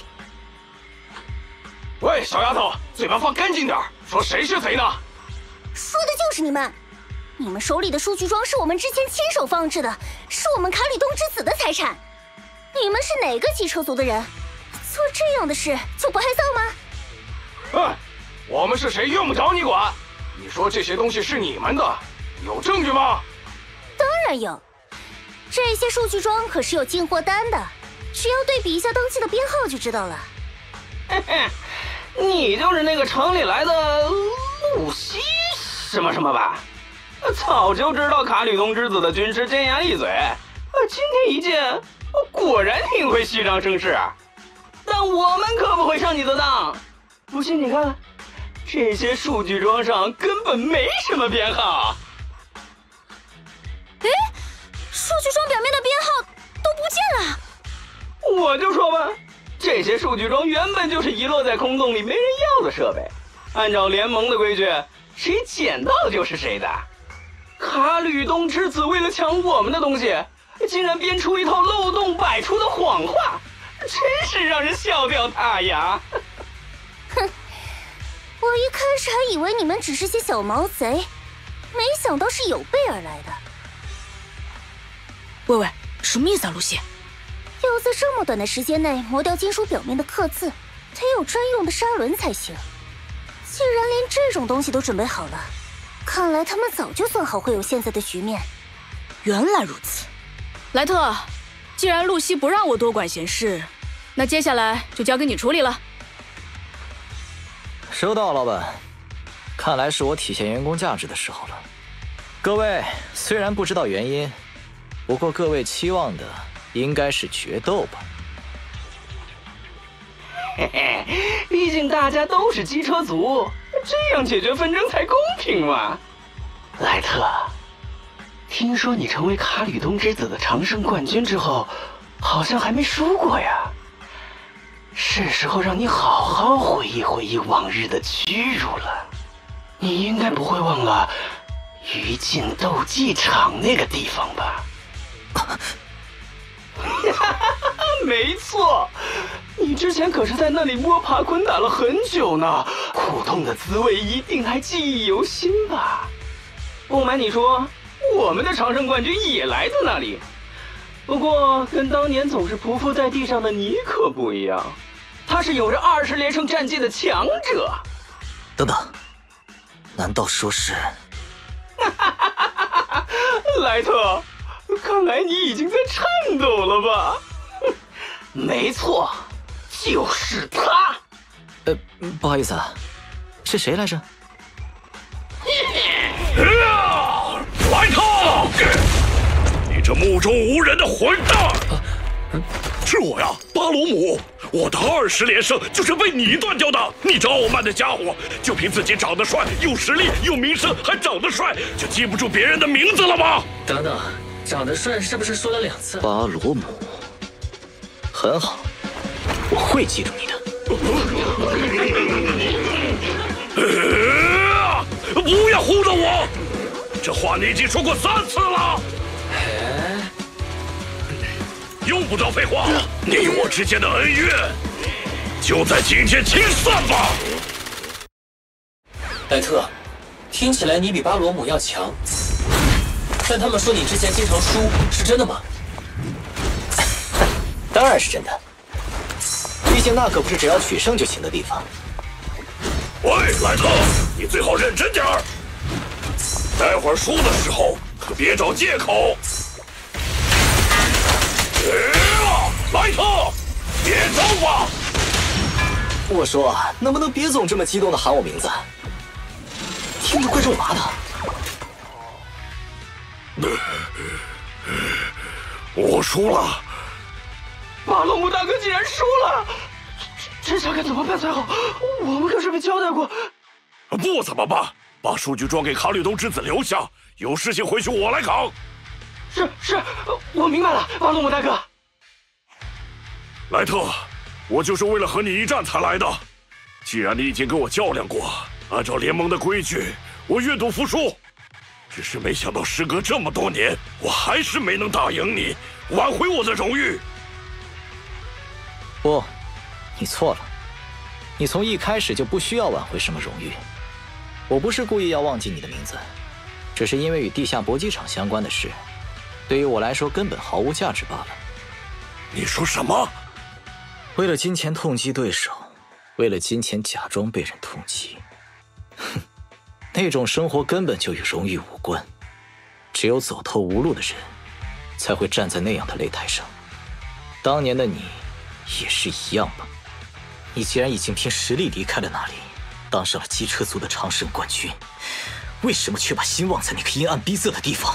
喂，小丫头，嘴巴放干净点，说谁是贼呢？ 说的就是你们！你们手里的数据桩是我们之前亲手放置的，是我们卡里冬之子的财产。你们是哪个机车族的人？做这样的事就不害臊吗？ 我们是谁用不着你管。你说这些东西是你们的，有证据吗？ 当然有，这些数据桩可是有进货单的，只要对比一下登记的编号就知道了。 嘿嘿，你就是那个城里来的露西什么什么吧？早就知道卡吕冬之子的军师尖牙利嘴，今天一见，果然挺会虚张声势。但我们可不会上你的当。不信你看，这些数据桩上根本没什么编号。 哎，数据桩表面的编号都不见了。 我就说吧， 这些数据装原本就是遗落在空洞里没人要的设备，按照联盟的规矩，谁捡到就是谁的。卡吕冬之子为了抢我们的东西，竟然编出一套漏洞百出的谎话，真是让人笑掉大牙。 哼，我一开始还以为你们只是些小毛贼，没想到是有备而来的。 喂，什么意思啊，露西？ 要在这么短的时间内磨掉金属表面的刻字，得有专用的砂轮才行。既然连这种东西都准备好了，看来他们早就算好会有现在的局面。 原来如此，莱特，既然露西不让我多管闲事，那接下来就交给你处理了。 收到，老板。看来是我体现员工价值的时候了。各位虽然不知道原因，不过各位期望的应该是决斗吧？ 嘿嘿，毕竟大家都是机车族，这样解决纷争才公平嘛。莱特，听说你成为卡吕冬之子的常胜冠军之后，好像还没输过呀。是时候让你好好回忆回忆往日的屈辱了。你应该不会忘了余烬斗技场那个地方吧？没错，你之前可是在那里摸爬滚打了很久呢，苦痛的滋味一定还记忆犹新吧？不瞒你说，我们的常胜冠军也来自那里，不过跟当年总是匍匐在地上的你可不一样，他是有着20连胜战绩的强者。 等等，难道说是？ 莱特，看来你已经在颤抖了吧？没错，就是他。 不好意思啊，是谁来着？ 莱特，你这目中无人的混蛋！是我呀，巴罗姆。我的20连胜就是被你断掉的。你这傲慢的家伙，就凭自己长得帅、有实力、有名声，还长得帅，就记不住别人的名字了吗？ 等等，长得帅是不是说了2次？ 巴罗姆，很好，我会记住你的。 不要糊弄我！这话你已经说过3次了。用不着废话，你我之间的恩怨就在今天清算吧。 莱特，听起来你比巴罗姆要强，但他们说你之前经常输，是真的吗？ 当然是真的，毕竟那可不是只要取胜就行的地方。 喂，莱特，你最好认真点儿，待会儿输的时候可别找借口。莱特，别招吧！ 我说，能不能别总这么激动的喊我名字，听着怪肉麻的。 我输了。 巴罗姆大哥竟然输了，这下该怎么办才好？我们可是被交代过。 不怎么办？把数据装给卡吕冬之子留下，有事情回去我来扛。 是，我明白了，巴罗姆大哥。 莱特，我就是为了和你一战才来的。既然你已经跟我较量过，按照联盟的规矩，我愿赌服输。只是没想到时隔这么多年，我还是没能打赢你，挽回我的荣誉。 不，你错了。你从一开始就不需要挽回什么荣誉。我不是故意要忘记你的名字，只是因为与地下搏击场相关的事，对于我来说根本毫无价值罢了。 你说什么？ 为了金钱痛击对手，为了金钱假装被人痛击，哼，那种生活根本就与荣誉无关。只有走投无路的人，才会站在那样的擂台上。当年的你，也是一样吧？你既然已经凭实力离开了那里，当上了机车族的常胜冠军，为什么却把心忘在那个阴暗逼仄的地方？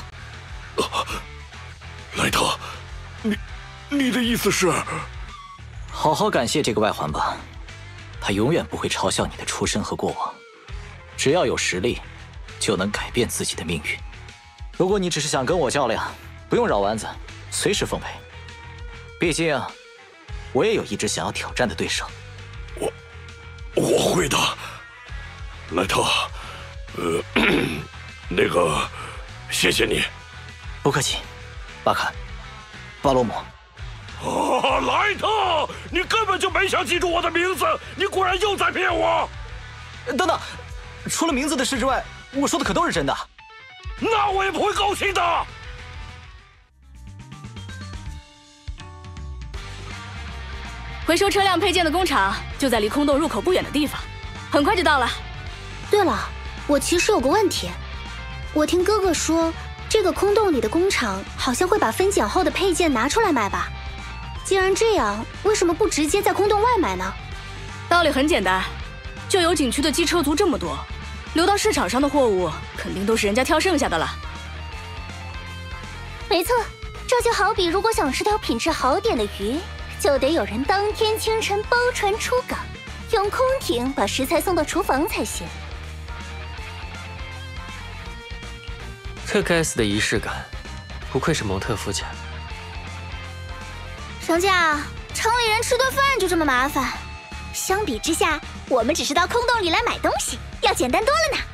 莱特，你的意思是？ 好好感谢这个外环吧，他永远不会嘲笑你的出身和过往。只要有实力，就能改变自己的命运。如果你只是想跟我较量，不用绕弯子，随时奉陪。毕竟， 我也有一支想要挑战的对手。 我会的，莱特。那个，谢谢你。 不客气，巴坎，巴罗姆。 莱特，你根本就没想记住我的名字，你果然又在骗我。 等等，除了名字的事之外，我说的可都是真的。 那我也不会高兴的。 回收车辆配件的工厂就在离空洞入口不远的地方，很快就到了。 对了，我其实有个问题，我听哥哥说，这个空洞里的工厂好像会把分拣后的配件拿出来卖吧？既然这样，为什么不直接在空洞外买呢？ 道理很简单，就有景区的机车族这么多，流到市场上的货物肯定都是人家挑剩下的了。 没错，这就好比如果想吃条品质好点的鱼，就得有人当天清晨包船出港，用空艇把食材送到厨房才行。 这该死的仪式感，不愧是蒙特夫家。 绳架，城里人吃顿饭就这么麻烦，相比之下，我们只是到空洞里来买东西，要简单多了呢。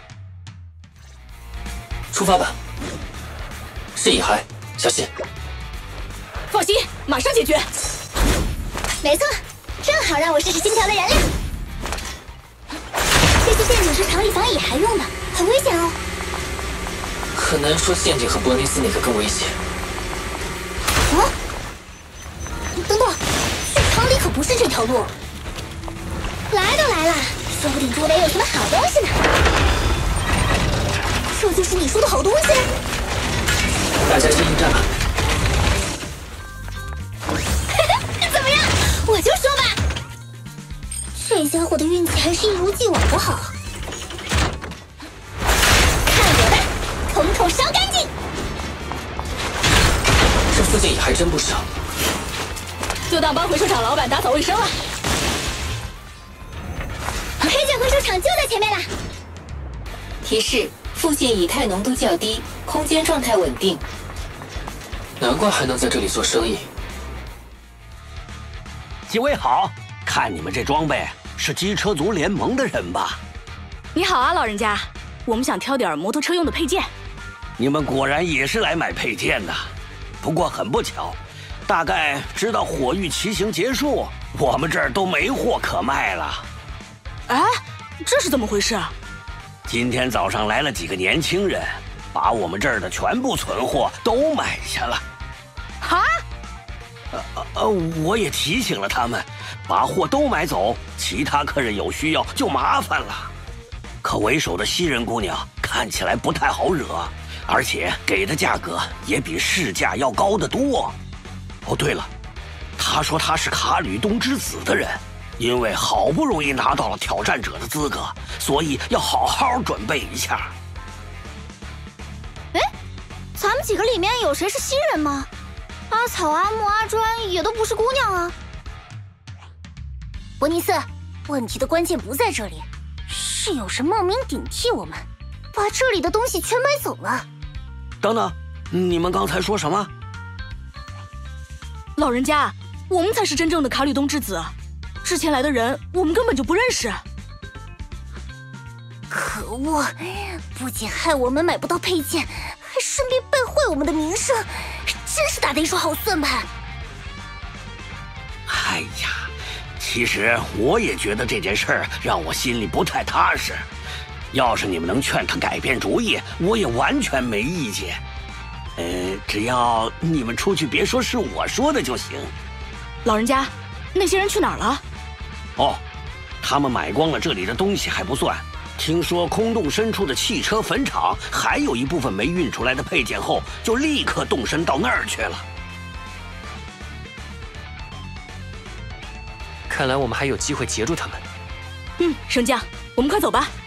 出发吧，是乙亥，小心。 放心，马上解决。 没错，正好让我试试金条的燃料。这些陷阱是厂里防蚁还用的，很危险哦。 很难说陷阱和伯尼斯哪个更危险。 啊！等等，去厂里可不是这条路。来都来了，说不定周围有什么好东西呢。这就是你说的好东西？ 大家先应战吧。 怎么样？我就说吧，这家伙的运气还是一如既往的好。看我的，统统烧干净！ 这附近也还真不少。 就当帮回收厂老板打扫卫生了。 配件回收厂就在前面了。 提示：附近乙酞浓度较低，空间状态稳定。 难怪还能在这里做生意。 几位好，看你们这装备，是机车族联盟的人吧？ 你好啊，老人家，我们想挑点摩托车用的配件。 你们果然也是来买配件的，不过很不巧，大概直到火域骑行结束，我们这儿都没货可卖了。 哎，这是怎么回事？ 今天早上来了几个年轻人，把我们这儿的全部存货都买下了。 哈？ 我也提醒了他们，把货都买走，其他客人有需要就麻烦了。可为首的西人姑娘看起来不太好惹，而且给的价格也比市价要高得多。哦，对了，她说她是卡吕东之子的人，因为好不容易拿到了挑战者的资格，所以要好好准备一下。 哎，咱们几个里面有谁是西人吗？阿草、阿木、阿专也都不是姑娘啊。伯尼斯，问题的关键不在这里，是有人冒名顶替我们，把这里的东西全买走了。 等等，你们刚才说什么？ 老人家，我们才是真正的卡吕东之子，之前来的人我们根本就不认识。 可恶，不仅害我们买不到配件，还顺便败坏我们的名声，真是打的一手好算盘。 哎呀，其实我也觉得这件事儿让我心里不太踏实。要是你们能劝他改变主意，我也完全没意见。只要你们出去别说是我说的就行。 老人家，那些人去哪儿了？ 哦，他们买光了这里的东西还不算，听说空洞深处的汽车坟场还有一部分没运出来的配件后，就立刻动身到那儿去了。 看来我们还有机会截住他们。 升降，我们快走吧。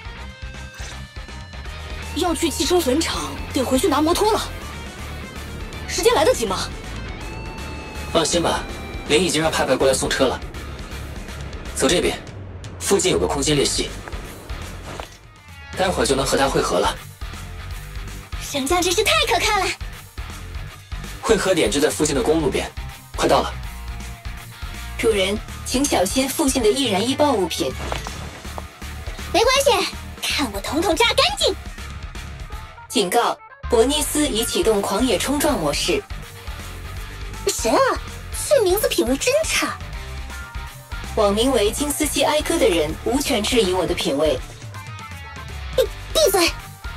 要去汽车坟场，得回去拿摩托了。时间来得及吗？ 放心吧，林已经让派派过来送车了。走这边，附近有个空间裂隙，待会儿就能和他会合了。 升降真是太可靠了。 会合点就在附近的公路边，快到了。 主人，请小心附近的易燃易爆物品。 没关系，看我统统炸干净！ 警告：伯尼斯已启动狂野冲撞模式。 谁啊？这名字品味真差。 网名为金斯基哀歌的人无权质疑我的品味。 闭嘴！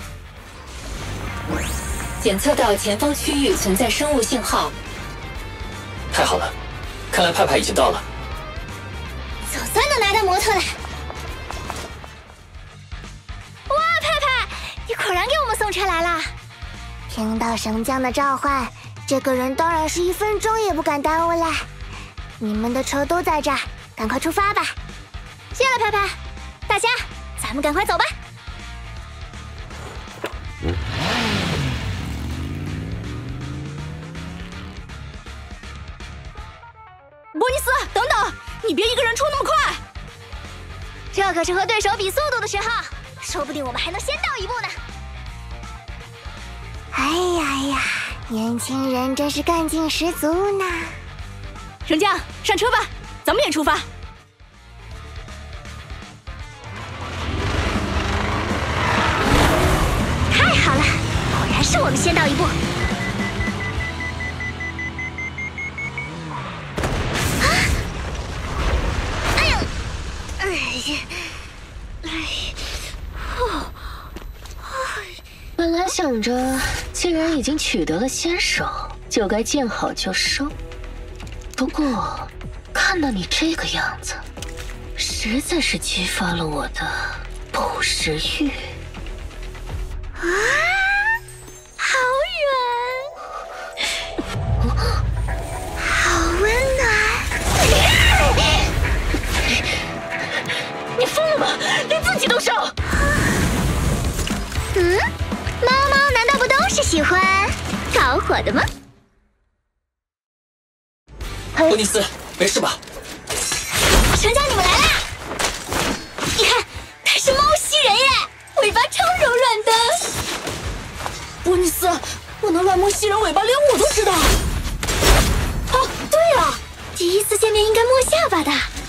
检测到前方区域存在生物信号。 太好了，看来派派已经到了。 总算能拿到摩托了。哇，派派，你果然给我们送车来了。 听到神将的召唤，这个人当然是1分钟也不敢耽误了。你们的车都在这儿，赶快出发吧。 谢了，派派。大家，咱们赶快走吧。 伯尼斯，等等，你别一个人冲那么快。 这可是和对手比速度的时候，说不定我们还能先到一步呢。 哎呀，年轻人真是干劲十足呢。 绳将，上车吧，咱们也出发。 太好了，果然是我们先到一步。 本来想着，既然已经取得了先手，就该见好就收。不过，看到你这个样子，实在是激发了我的捕食欲。 啊，好远，好温暖。 你疯了吗？连自己都烧！ 猫猫难道不都是喜欢搞火的吗？ 伯尼斯，没事吧？ 绳将，你们来啦！你看，他是猫蜥人耶，尾巴超柔软的。 伯尼斯，我能乱摸蜥人尾巴，连我都知道。 哦，对了，第一次见面应该摸下巴的。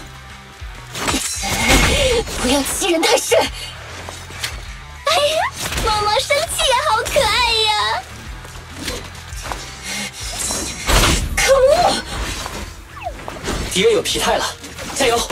不要欺人太甚！ 哎呀，猫猫生气也好可爱呀！ 可恶！敌人有疲态了，加油！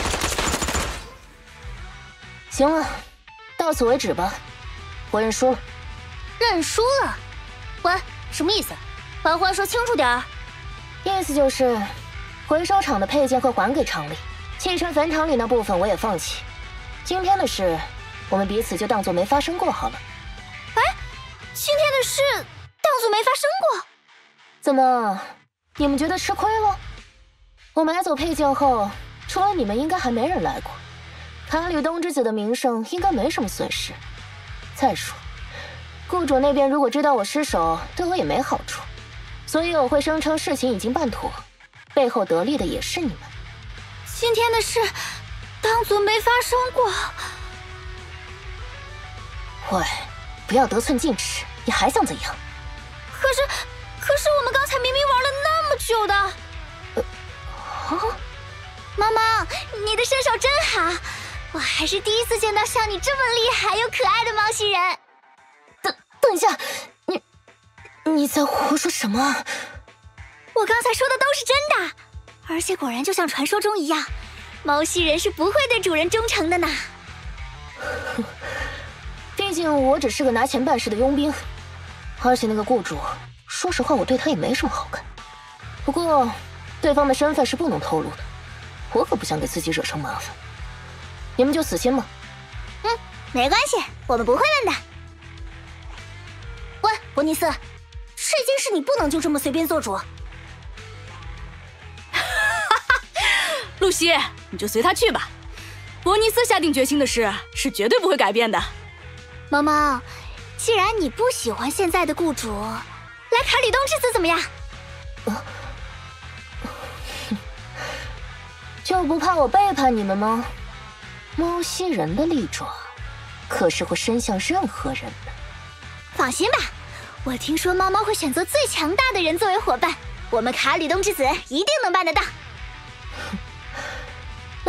行了，到此为止吧，我认输了。 认输了？喂，什么意思？把话说清楚点儿。 意思就是，回收厂的配件会还给厂里，汽车坟场里那部分我也放弃。今天的事，我们彼此就当作没发生过好了。 哎，今天的事当作没发生过？ 怎么，你们觉得吃亏了？我买走配件后，除了你们，应该还没人来过。卡吕东之子的名声应该没什么损失。再说，雇主那边如果知道我失手，对我也没好处，所以我会声称事情已经办妥，背后得利的也是你们。 今天的事当作没发生过。 喂，不要得寸进尺，你还想怎样？ 可是我们刚才明明玩了那么久的。猫猫，你的身手真好，我还是第一次见到像你这么厉害又可爱的猫蜥人。 等一下，你在胡说什么？ 我刚才说的都是真的，而且果然就像传说中一样，猫蜥人是不会对主人忠诚的呢。 毕竟我只是个拿钱办事的佣兵，而且那个雇主，说实话我对他也没什么好感。不过，对方的身份是不能透露的，我可不想给自己惹上麻烦。你们就死心吧。 没关系，我们不会问的。喂，伯尼斯，这件事你不能就这么随便做主。 露西，你就随他去吧。伯尼斯下定决心的事是绝对不会改变的。 猫猫，既然你不喜欢现在的雇主，来卡吕东之子怎么样？ 就不怕我背叛你们吗？猫蜥人的利爪可是会伸向任何人的。 放心吧，我听说猫猫会选择最强大的人作为伙伴，我们卡吕东之子一定能办得到。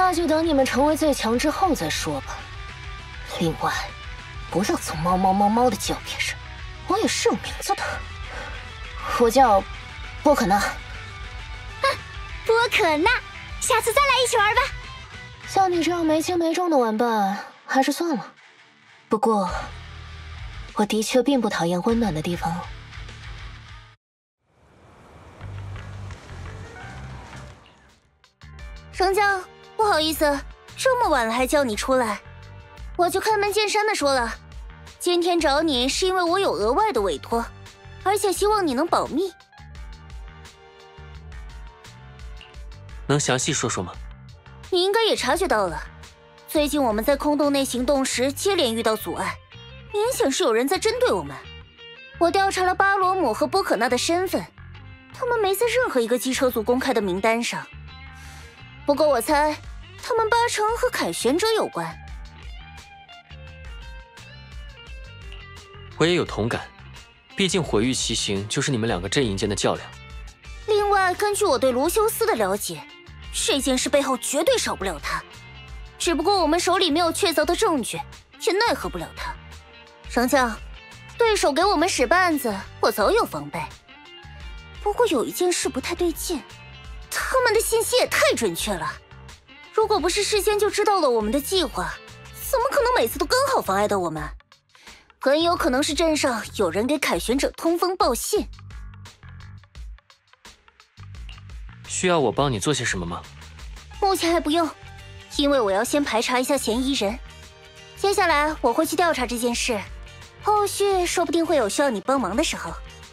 那就等你们成为最强之后再说吧。另外，不要总猫的叫别人，我也是有名字的。我叫波可娜。 波可娜，下次再来一起玩吧。 像你这样没轻没重的玩伴，还是算了。不过，我的确并不讨厌温暖的地方哦。 绳江，不好意思，这么晚了还叫你出来，我就开门见山的说了，今天找你是因为我有额外的委托，而且希望你能保密。 能详细说说吗？ 你应该也察觉到了，最近我们在空洞内行动时接连遇到阻碍，明显是有人在针对我们。我调查了巴罗姆和波可娜的身份，他们没在任何一个机车组公开的名单上。不过我猜，他们八成和凯旋者有关。 我也有同感，毕竟毁誉骑行就是你们两个阵营间的较量。 另外，根据我对卢修斯的了解，这件事背后绝对少不了他。只不过我们手里没有确凿的证据，也奈何不了他。绳江，对手给我们使绊子，我早有防备。不过有一件事不太对劲。他们的信息也太准确了，如果不是事先就知道了我们的计划，怎么可能每次都刚好妨碍到我们？很有可能是镇上有人给凯旋者通风报信。 需要我帮你做些什么吗？ 目前还不用，因为我要先排查一下嫌疑人。接下来我会去调查这件事，后续说不定会有需要你帮忙的时候。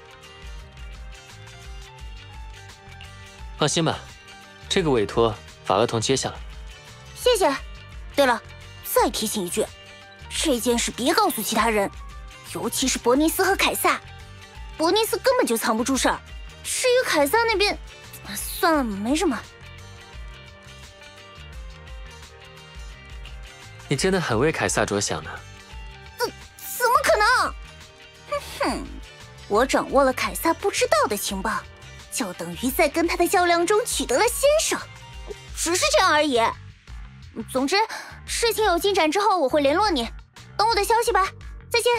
放心吧，这个委托法厄同接下了。 谢谢。对了，再提醒一句，这件事别告诉其他人，尤其是伯尼斯和凯撒。伯尼斯根本就藏不住事儿，至于凯撒那边，算了，没什么。 你真的很为凯撒着想呢。 怎么可能？哼，我掌握了凯撒不知道的情报。就等于在跟他的较量中取得了先手，只是这样而已。总之，事情有进展之后我会联络你，等我的消息吧。再见。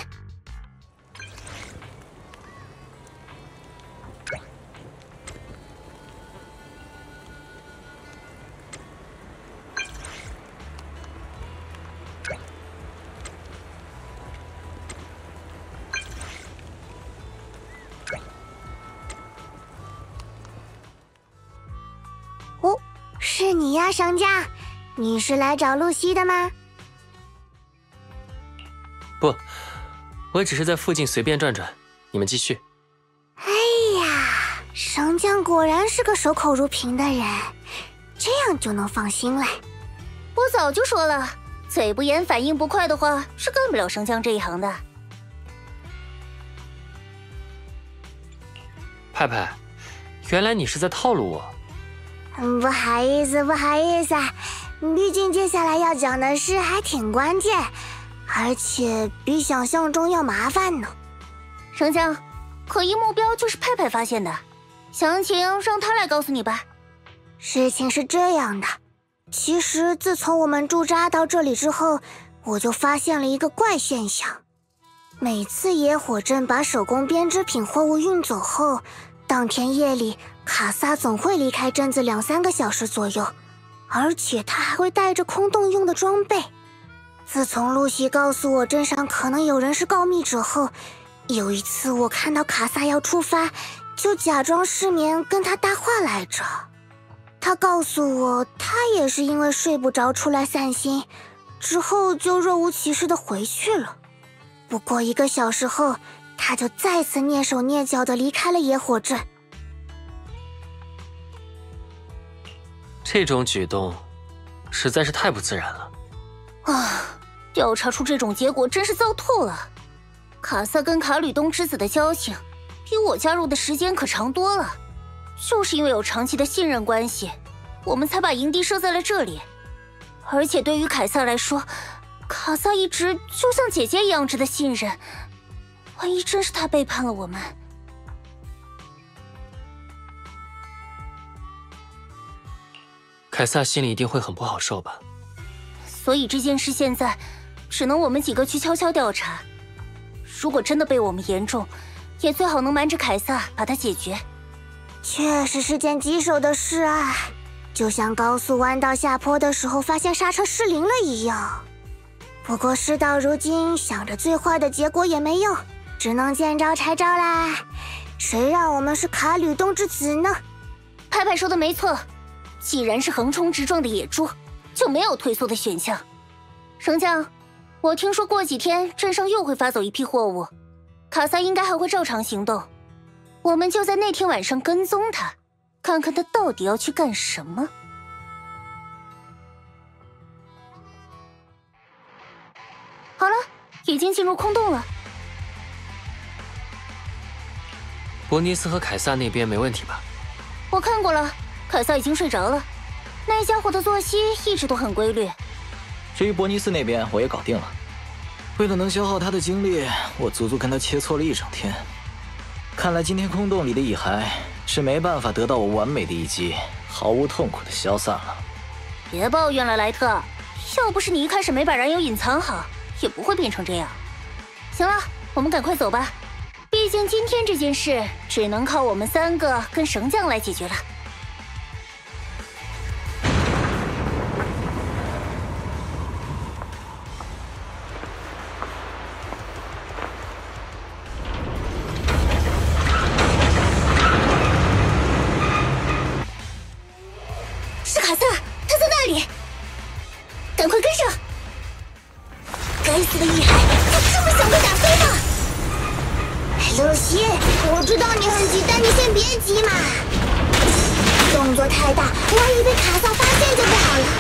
是你呀，绳江，你是来找露西的吗？ 不，我只是在附近随便转转。你们继续。 哎呀，绳江果然是个守口如瓶的人，这样就能放心了。 我早就说了，嘴不严反应不快的话是干不了绳江这一行的。 派派，原来你是在套路我。 不好意思，毕竟接下来要讲的事还挺关键，而且比想象中要麻烦呢。 绳江，可疑目标就是派派发现的，详情让他来告诉你吧。 事情是这样的，其实自从我们驻扎到这里之后，我就发现了一个怪现象。每次野火镇把手工编织品货物运走后，当天夜里卡萨总会离开镇子2-3个小时左右，而且他还会带着空洞用的装备。自从露西告诉我镇上可能有人是告密者后，有一次我看到卡萨要出发，就假装失眠跟他搭话来着。他告诉我他也是因为睡不着出来散心，之后就若无其事的回去了。不过1个小时后，他就再次蹑手蹑脚的离开了野火镇。 这种举动实在是太不自然了啊！调查出这种结果真是糟透了。卡萨跟卡吕冬之子的交情比我加入的时间可长多了，就是因为有长期的信任关系，我们才把营地设在了这里。而且对于凯撒来说，卡萨一直就像姐姐一样值得信任，万一真是他背叛了我们…… 凯凯撒心里一定会很不好受吧？ 所以这件事现在只能我们几个去悄悄调查。如果真的被我们言中，也最好能瞒着凯撒把它解决。 确实是件棘手的事啊，就像高速弯道下坡的时候发现刹车失灵了一样。不过事到如今，想着最坏的结果也没用，只能见招拆招啦。谁让我们是卡吕冬之子呢？ 派派说的没错，既然是横冲直撞的野猪，就没有退缩的选项。绳匠，我听说过几天镇上又会发走一批货物，卡萨应该还会照常行动。我们就在那天晚上跟踪他，看看他到底要去干什么。好了，已经进入空洞了。 伯尼斯和凯撒那边没问题吧？ 我看过了，凯撒已经睡着了。那家伙的作息一直都很规律。 至于伯尼斯那边，我也搞定了。为了能消耗他的精力，我足足跟他切磋了一整天。看来今天空洞里的蚁骸是没办法得到我完美的一击，毫无痛苦的消散了。 别抱怨了，莱特。要不是你一开始没把燃油隐藏好，也不会变成这样。行了，我们赶快走吧。毕竟今天这件事只能靠我们3个跟绳匠来解决了。是卡萨，他在那里，赶快跟上！该死的蚁骸，就这么想被打飞吗？露西，我知道你很急，但你先别急嘛。动作太大，万一被卡萨发现就不好了。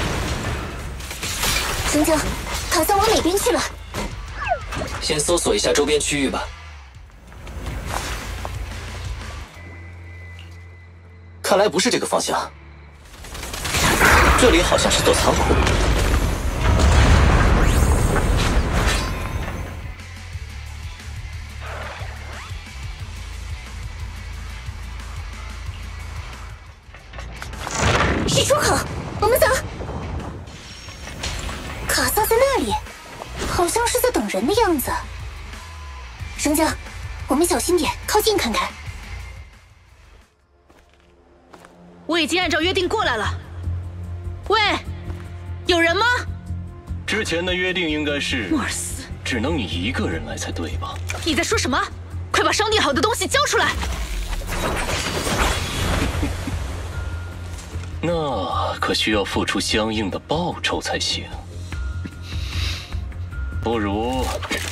绳匠，卡萨往哪边去了？ 先搜索一下周边区域吧。 看来不是这个方向，这里好像是座仓库。 是出口，我们走。卡萨在那里，好像是在等人的样子。绳匠，我们小心点，靠近看看。 我已经按照约定过来了。喂，有人吗？ 之前的约定应该是莫尔斯， 只能你一个人来才对吧？ 你在说什么？快把商定好的东西交出来！ 那可需要付出相应的报酬才行。不如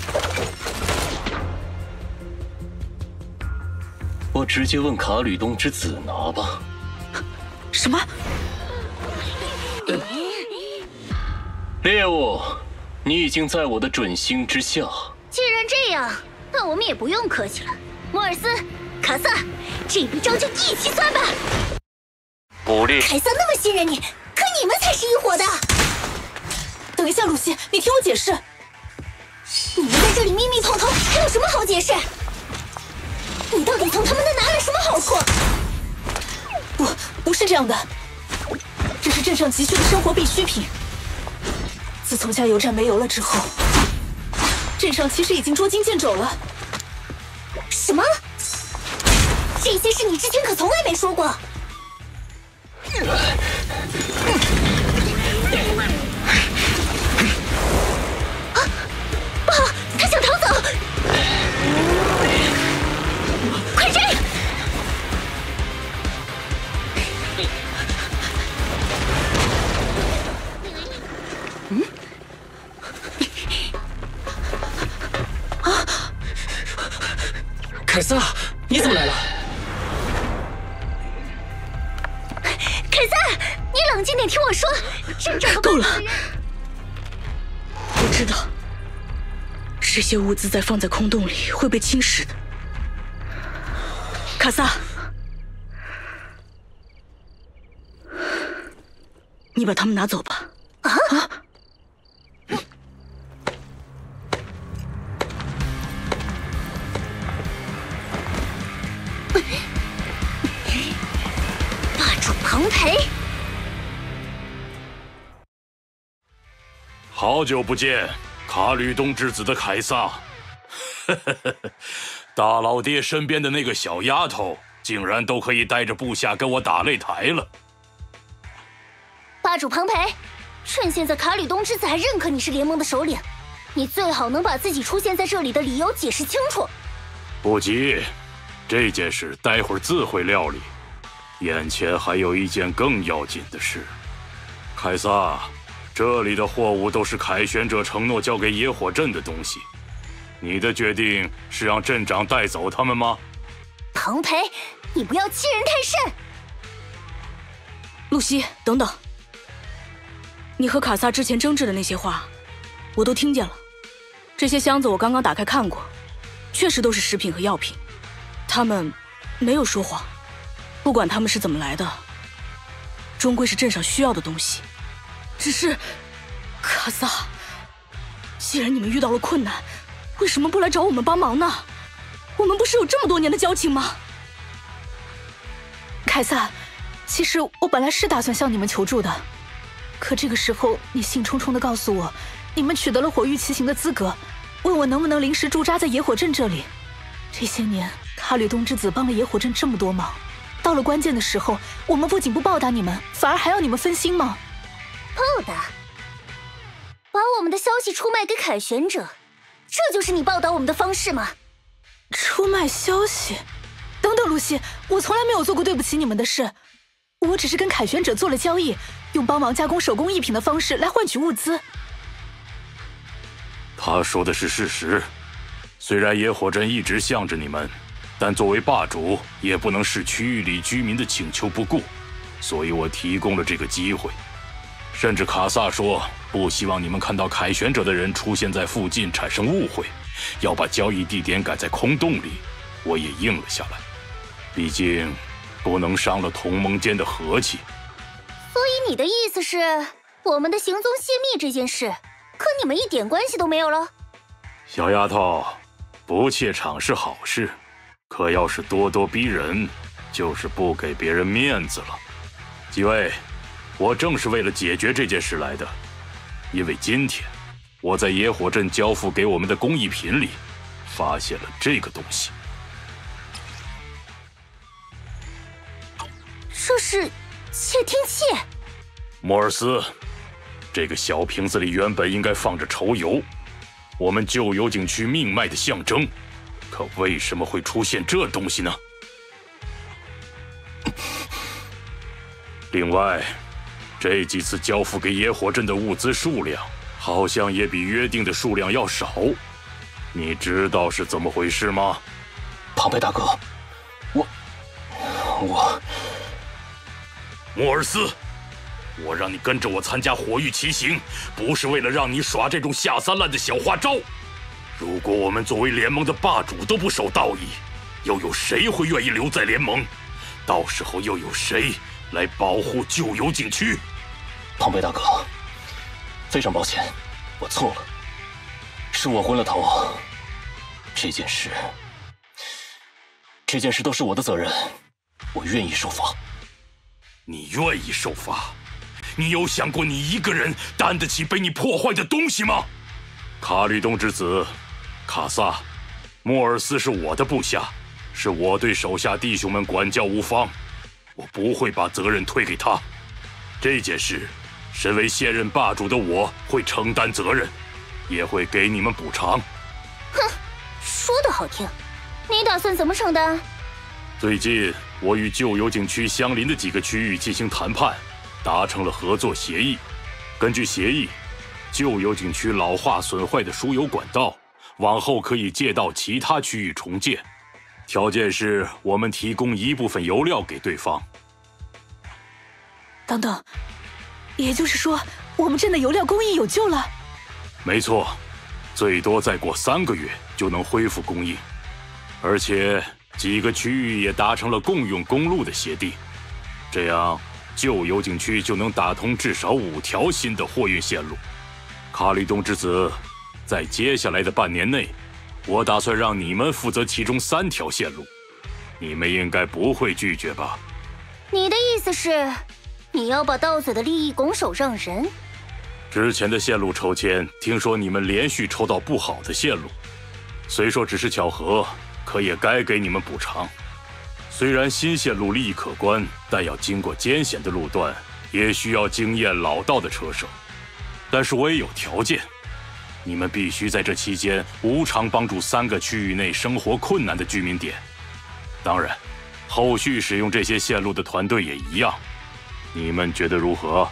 我直接问卡吕冬之子拿吧。 什么？ 猎物，你已经在我的准星之下。 既然这样，那我们也不用客气了。莫尔斯、卡萨，这笔账就一起算吧。 鼓励。 凯撒那么信任你，可你们才是一伙的。 等一下，露西，你听我解释。 你们在这里密密碰头，还有什么好解释？你到底从他们那拿了什么好处？ 不是这样的，这是镇上急需的生活必需品。自从加油站没油了之后，镇上其实已经捉襟见肘了。 什么？这些事你之前可从来没说过。不好，他想逃走！快追！ 凯撒，你怎么来了？ 凯撒，你冷静点，听我说。镇长的够了！我知道，这些物资在放在空洞里会被侵蚀的。卡萨，你把它们拿走吧。 啊！霸主庞培， 好久不见，卡吕冬之子的凯撒。大老爹身边的那个小丫头，竟然都可以带着部下跟我打擂台了。 霸主庞培，趁现在卡吕冬之子还认可你是联盟的首领，你最好能把自己出现在这里的理由解释清楚。 不急，这件事待会儿自会料理。眼前还有一件更要紧的事，凯撒，这里的货物都是凯旋者承诺交给野火镇的东西，你的决定是让镇长带走他们吗？ 庞培，你不要欺人太甚！ 露西，等等，你和卡萨之前争执的那些话，我都听见了。这些箱子我刚刚打开看过，确实都是食品和药品，他们没有说谎。不管他们是怎么来的，终归是镇上需要的东西。只是，卡萨，既然你们遇到了困难，为什么不来找我们帮忙呢？我们不是有这么多年的交情吗？ 凯撒，其实我本来是打算向你们求助的，可这个时候你兴冲冲地告诉我，你们取得了火域骑行的资格，问我能不能临时驻扎在野火镇这里。这些年，卡吕冬之子帮了野火镇这么多忙，到了关键的时候，我们不仅不报答你们，反而还要你们分心吗？ 报答？把我们的消息出卖给凯旋者，这就是你报答我们的方式吗？ 出卖消息？等等，露西，我从来没有做过对不起你们的事，我只是跟凯旋者做了交易，用帮忙加工手工艺品的方式来换取物资。 他说的是事实，虽然野火镇一直向着你们，但作为霸主，也不能视区域里居民的请求不顾，所以我提供了这个机会。甚至卡萨说，不希望你们看到凯旋者的人出现在附近产生误会，要把交易地点改在空洞里，我也应了下来。毕竟，不能伤了同盟间的和气。 所以你的意思是，我们的行踪泄密这件事，和你们一点关系都没有了？ 小丫头，不怯场是好事。可要是咄咄逼人，就是不给别人面子了。几位，我正是为了解决这件事来的，因为今天我在野火镇交付给我们的工艺品里，发现了这个东西。 这是窃听器。 莫尔斯，这个小瓶子里原本应该放着稠油，我们旧油景区命脉的象征。可为什么会出现这东西呢？另外，这几次交付给野火镇的物资数量，好像也比约定的数量要少。你知道是怎么回事吗？ 庞培大哥，我莫尔斯，我让你跟着我参加火域骑行，不是为了让你耍这种下三滥的小花招。如果我们作为联盟的霸主都不守道义，又有谁会愿意留在联盟？到时候又有谁来保护旧油景区？ 庞培大哥，非常抱歉，我错了，是我昏了头。这件事都是我的责任，我愿意受罚。 你愿意受罚？你有想过你一个人担得起被你破坏的东西吗？卡吕冬之子卡萨，莫尔斯是我的部下，是我对手下弟兄们管教无方，我不会把责任推给他。这件事，身为现任霸主的我会承担责任，也会给你们补偿。 哼，说得好听，你打算怎么承担？ 最近，我与旧油景区相邻的几个区域进行谈判，达成了合作协议。根据协议，旧油景区老化损坏的输油管道，往后可以借到其他区域重建，条件是我们提供一部分油料给对方。 等等，也就是说，我们镇的油料供应有救了？ 没错，最多再过3个月就能恢复供应，而且几个区域也达成了共用公路的协定，这样旧油景区就能打通至少5条新的货运线路。卡吕冬之子，在接下来的半年内，我打算让你们负责其中3条线路，你们应该不会拒绝吧？ 你的意思是，你要把到嘴的利益拱手让人？ 之前的线路抽签，听说你们连续抽到不好的线路，虽说只是巧合，可也该给你们补偿。虽然新线路利益可观，但要经过艰险的路段，也需要经验老道的车手。但是我也有条件，你们必须在这期间无偿帮助3个区域内生活困难的居民点。当然，后续使用这些线路的团队也一样。你们觉得如何？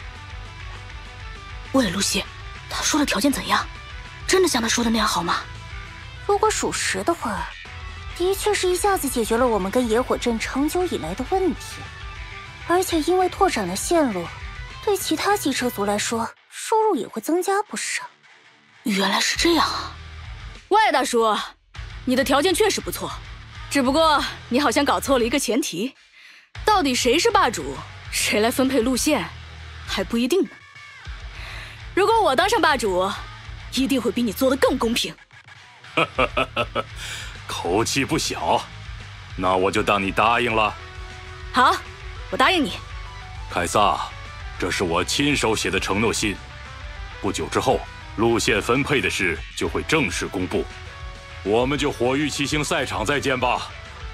喂，露西，他说的条件怎样？真的像他说的那样好吗？ 如果属实的话，的确是一下子解决了我们跟野火镇长久以来的问题，而且因为拓展了线路，对其他机车族来说，收入也会增加不少。 原来是这样啊！喂，大叔，你的条件确实不错，只不过你好像搞错了一个前提，到底谁是霸主，谁来分配路线，还不一定呢。如果我当上霸主，一定会比你做得更公平。 口气不小，那我就当你答应了。 好，我答应你。 凯撒，这是我亲手写的承诺信。不久之后，路线分配的事就会正式公布。我们就火域骑行赛场再见吧。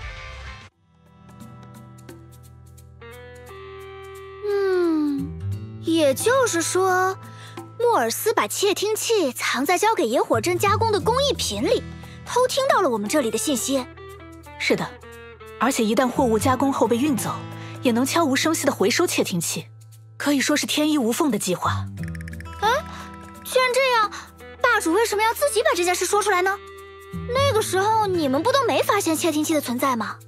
也就是说，莫尔斯把窃听器藏在交给野火镇加工的工艺品里，偷听到了我们这里的信息。 是的，而且一旦货物加工后被运走，也能悄无声息地回收窃听器，可以说是天衣无缝的计划。 既然这样，霸主为什么要自己把这件事说出来呢？那个时候你们不都没发现窃听器的存在吗？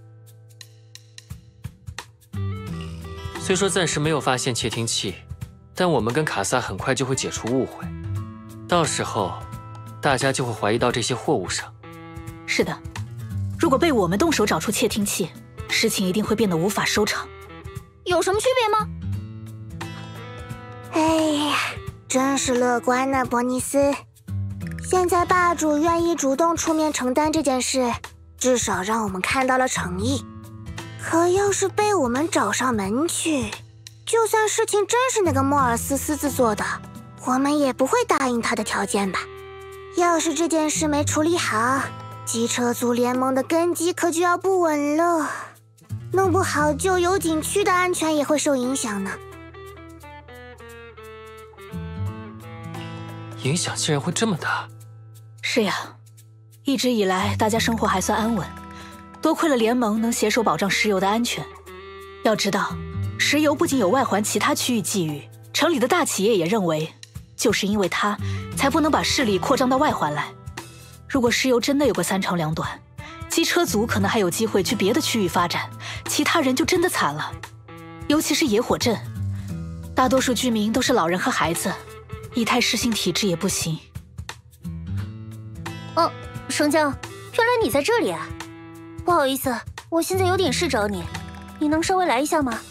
虽说暂时没有发现窃听器，但我们跟卡萨很快就会解除误会，到时候大家就会怀疑到这些货物上。 是的，如果被我们动手找出窃听器，事情一定会变得无法收场。 有什么区别吗？哎呀，真是乐观呢，伯尼斯。现在霸主愿意主动出面承担这件事，至少让我们看到了诚意。可要是被我们找上门去，就算事情真是那个莫尔斯私自做的，我们也不会答应他的条件吧？要是这件事没处理好，机车族联盟的根基可就要不稳了，弄不好旧油景区的安全也会受影响呢。 影响竟然会这么大？ 是呀，一直以来大家生活还算安稳，多亏了联盟能携手保障石油的安全。要知道，石油不仅有外环其他区域觊觎，城里的大企业也认为，就是因为它，才不能把势力扩张到外环来。如果石油真的有个3长2短，机车族可能还有机会去别的区域发展，其他人就真的惨了。尤其是野火镇，大多数居民都是老人和孩子，一胎失信体质也不行。 哦，绳匠，原来你在这里啊！不好意思，我现在有点事找你，你能稍微来一下吗？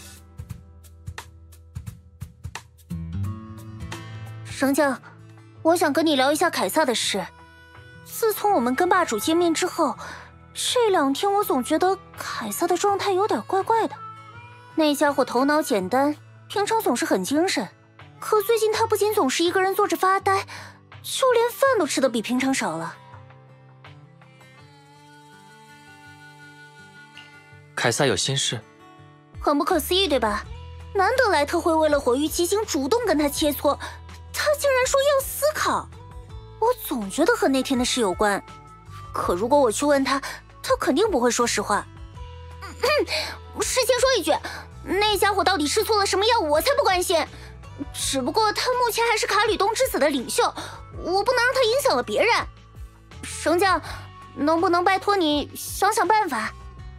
绳匠，我想跟你聊一下凯撒的事。自从我们跟霸主见面之后，这2天我总觉得凯撒的状态有点怪怪的。那家伙头脑简单，平常总是很精神，可最近他不仅总是一个人坐着发呆，就连饭都吃得比平常少了。 凯撒有心事， 很不可思议，对吧？难得莱特会为了火域骑行主动跟他切磋，他竟然说要思考。我总觉得和那天的事有关，可如果我去问他，他肯定不会说实话。事先说一句，那家伙到底吃错了什么药，我才不关心。只不过他目前还是卡吕冬之子的领袖，我不能让他影响了别人。绳匠，能不能拜托你想想办法？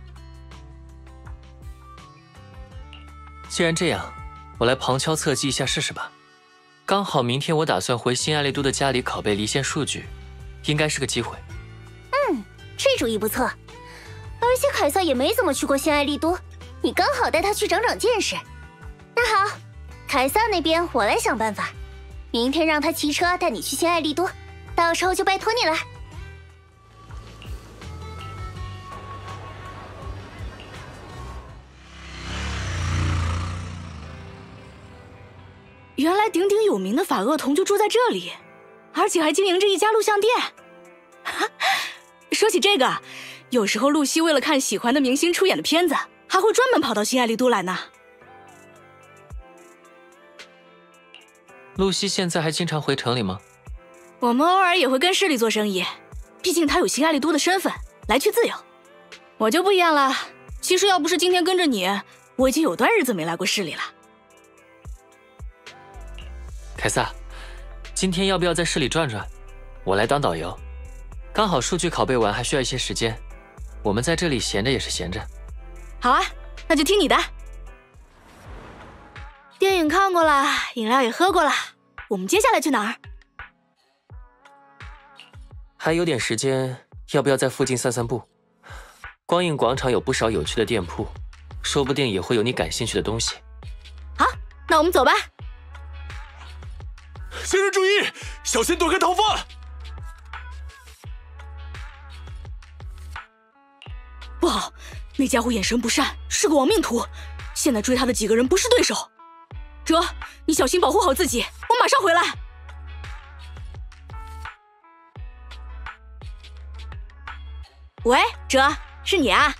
既然这样，我来旁敲侧击一下试试吧。刚好明天我打算回新艾利都的家里拷贝离线数据，应该是个机会。 这主意不错。而且凯撒也没怎么去过新艾利都，你刚好带他去长长见识。那好，凯撒那边我来想办法，明天让他骑车带你去新艾利都，到时候就拜托你了。 原来鼎鼎有名的法厄同就住在这里，而且还经营着一家录像店。说起这个，有时候露西为了看喜欢的明星出演的片子，还会专门跑到新爱丽都来呢。 露西现在还经常回城里吗？ 我们偶尔也会跟市里做生意，毕竟她有新爱丽都的身份，来去自由。我就不一样了，其实要不是今天跟着你，我已经有段日子没来过市里了。 凯撒，今天要不要在市里转转？我来当导游，刚好数据拷贝完还需要一些时间，我们在这里闲着也是闲着。 好啊，那就听你的。电影看过了，饮料也喝过了，我们接下来去哪儿？ 还有点时间，要不要在附近散散步？光影广场有不少有趣的店铺，说不定也会有你感兴趣的东西。 好，那我们走吧。 先生注意，小心躲开逃犯！ 不好，那家伙眼神不善，是个亡命徒，现在追他的几个人不是对手。哲，你小心保护好自己，我马上回来。喂，哲，是你啊？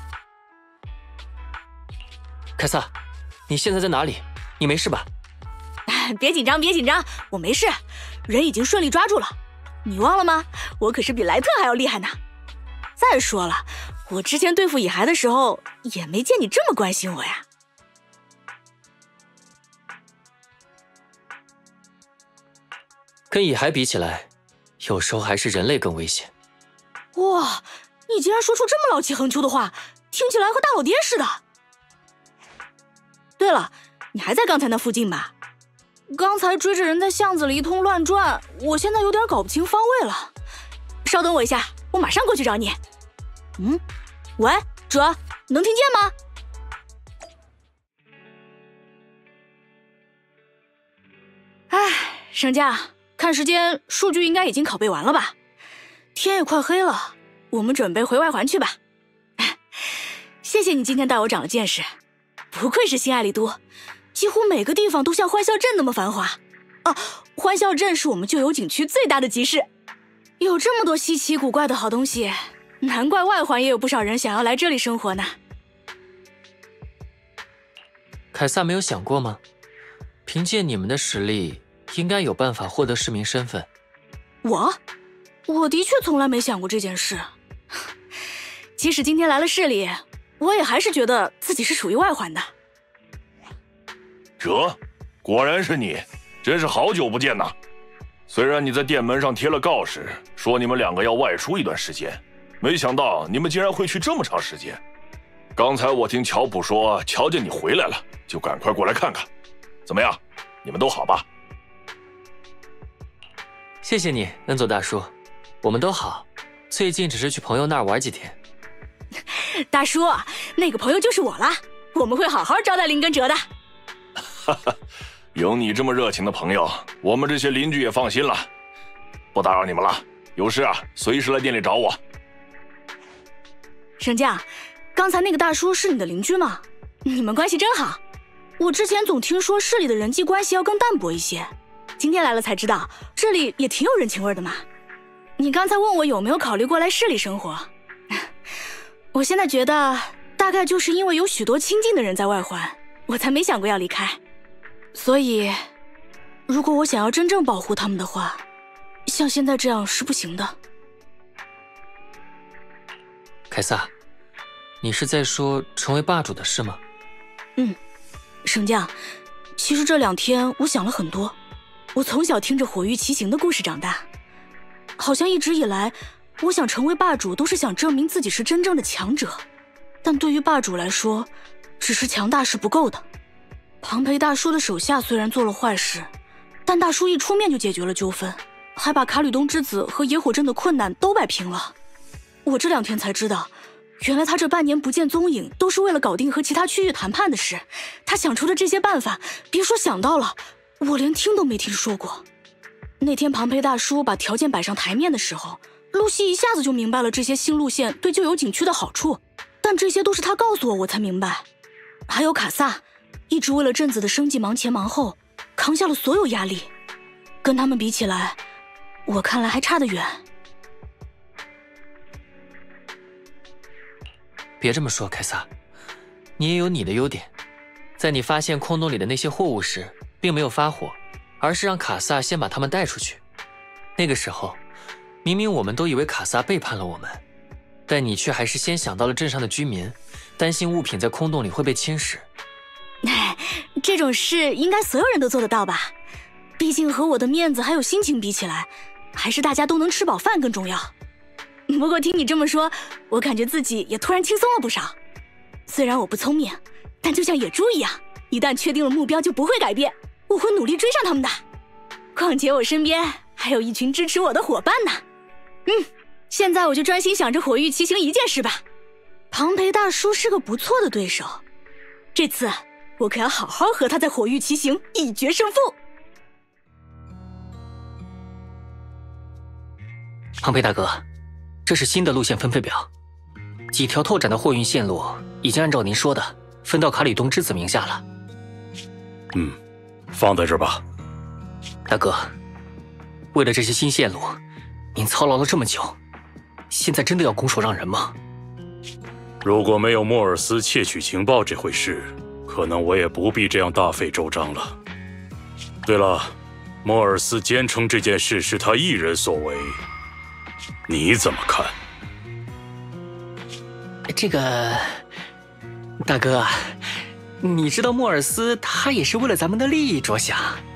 凯撒，你现在在哪里？你没事吧？ 别紧张，别紧张，我没事，人已经顺利抓住了。你忘了吗？我可是比莱特还要厉害呢。再说了，我之前对付野孩的时候，也没见你这么关心我呀。 跟野孩比起来，有时候还是人类更危险。 哇，你竟然说出这么老气横秋的话，听起来和大老爹似的。对了，你还在刚才那附近吧？刚才追着人在巷子里一通乱转，我现在有点搞不清方位了。稍等我一下，我马上过去找你。喂，哲，能听见吗？哎，升降，看时间，数据应该已经拷贝完了吧？天也快黑了，我们准备回外环去吧。谢谢你今天带我长了见识，不愧是新爱丽都。几乎每个地方都像欢笑镇那么繁华啊！欢笑镇是我们旧有景区最大的集市，有这么多稀奇古怪的好东西，难怪外环也有不少人想要来这里生活呢。 凯撒没有想过吗？凭借你们的实力，应该有办法获得市民身份。 我的确从来没想过这件事。即使今天来了市里，我也还是觉得自己是属于外环的。 哲，果然是你，真是好久不见呐！虽然你在店门上贴了告示，说你们两个要外出一段时间，没想到你们竟然会去这么长时间。刚才我听乔普说，瞧见你回来了，就赶快过来看看。怎么样，你们都好吧？ 谢谢你，恩佐大叔，我们都好。最近只是去朋友那儿玩几天。 大叔，那个朋友就是我啦，我们会好好招待林跟哲的。 哈哈，有你这么热情的朋友，我们这些邻居也放心了。不打扰你们了，有事啊，随时来店里找我。 升降，刚才那个大叔是你的邻居吗？你们关系真好。我之前总听说市里的人际关系要更淡薄一些，今天来了才知道，这里也挺有人情味的嘛。你刚才问我有没有考虑过来市里生活，我现在觉得大概就是因为有许多亲近的人在外环，我才没想过要离开。所以，如果我想要真正保护他们的话，像现在这样是不行的。 凯撒，你是在说成为霸主的事吗？ 升降，其实这2天我想了很多。我从小听着火域骑行的故事长大，好像一直以来，我想成为霸主都是想证明自己是真正的强者。但对于霸主来说，只是强大是不够的。庞培大叔的手下虽然做了坏事，但大叔一出面就解决了纠纷，还把卡吕东之子和野火镇的困难都摆平了。我这2天才知道，原来他这半年不见踪影，都是为了搞定和其他区域谈判的事。他想出的这些办法，别说想到了，我连听都没听说过。那天庞培大叔把条件摆上台面的时候，露西一下子就明白了这些新路线对旧有景区的好处，但这些都是他告诉我才明白。还有卡萨，一直为了镇子的生计忙前忙后， 扛下了所有压力，跟他们比起来，我看来还差得远。 别这么说，凯撒，你也有你的优点。在你发现空洞里的那些货物时，并没有发火，而是让卡萨先把他们带出去。那个时候，明明我们都以为卡萨背叛了我们，但你却还是先想到了镇上的居民，担心物品在空洞里会被侵蚀。 这种事应该所有人都做得到吧？毕竟和我的面子还有心情比起来，还是大家都能吃饱饭更重要。不过听你这么说，我感觉自己也突然轻松了不少。虽然我不聪明，但就像野猪一样，一旦确定了目标就不会改变，我会努力追上他们的。况且我身边还有一群支持我的伙伴呢。现在我就专心想着火域骑行一件事吧。庞培大叔是个不错的对手，这次我可要好好和他在火域骑行一决胜负。 庞培大哥，这是新的路线分配表，几条拓展的货运线路已经按照您说的分到卡里东之子名下了。 放在这儿吧。 大哥，为了这些新线路，您操劳了这么久，现在真的要拱手让人吗？ 如果没有莫尔斯窃取情报这回事，可能我也不必这样大费周章了。对了，莫尔斯坚称这件事是他一人所为，你怎么看？ 这个，大哥，你知道莫尔斯他也是为了咱们的利益着想。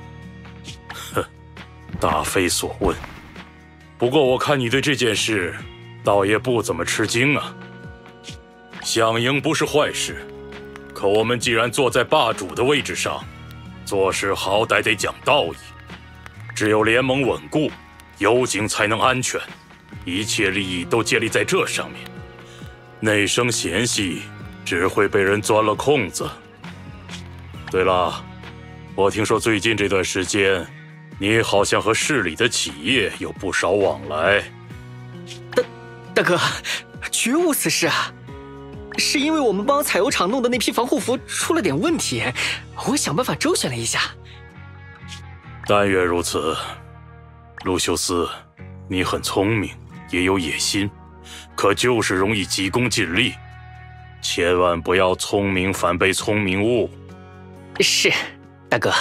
答非所问。不过我看你对这件事倒也不怎么吃惊啊。想赢不是坏事，可我们既然坐在霸主的位置上，做事好歹得讲道义。只有联盟稳固，幽井才能安全，一切利益都建立在这上面。内生嫌隙，只会被人钻了空子。对了，我听说最近这段时间，你好像和市里的企业有不少往来。 大哥，绝无此事啊！是因为我们帮采油厂弄的那批防护服出了点问题，我想办法周旋了一下。 但愿如此。路修斯，你很聪明，也有野心，可就是容易急功近利，千万不要聪明反被聪明误。 是，大哥。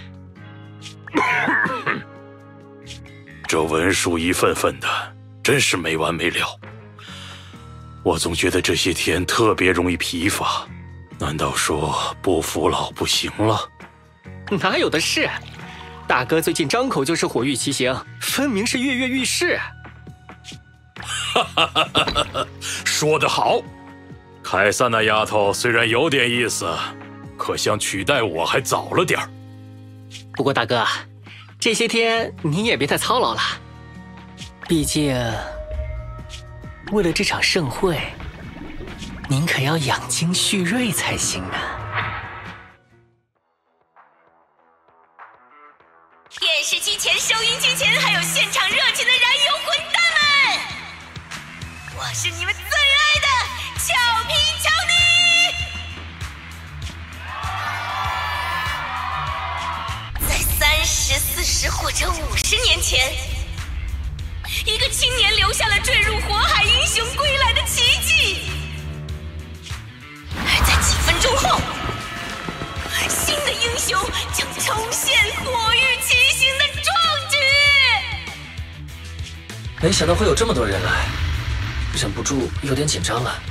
这文书一份份的，真是没完没了。我总觉得这些天特别容易疲乏，难道说不服老不行了？ 哪有的是，大哥最近张口就是火域骑行，分明是跃跃欲试。 说得好，凯撒那丫头虽然有点意思，可想取代我还早了点儿。 不过大哥，这些天你也别太操劳了，毕竟为了这场盛会，您可要养精蓄锐才行啊。 电视机前、收音机前，还有现场热情的燃油混蛋们，我是你们最爱的俏皮乔妮。在30、40或者50年前，一个青年留下了坠入火海英雄归来的奇迹，而在几分钟后，新的英雄将重现火域骑行的壮举。 没想到会有这么多人来，忍不住有点紧张了。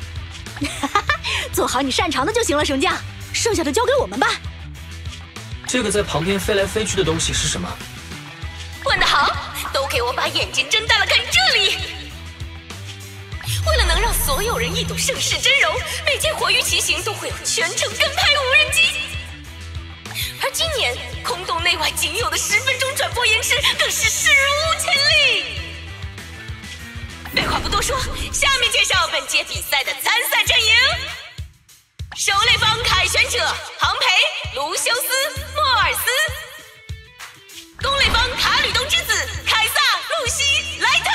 做好你擅长的就行了，绳匠，剩下的交给我们吧。 这个在旁边飞来飞去的东西是什么？ 问得好，都给我把眼睛睁大了看这里。为了能让所有人一睹盛世真容，每天火域骑行都会有全程跟拍无人机。而今年空洞内外仅有的10分钟转播延迟更是史无前例。废话不多说，下面介绍本届比赛的参赛阵营。狩猎方凯旋者庞培、卢修斯、莫尔斯；攻猎方卡吕冬之子凯撒、露西、莱特。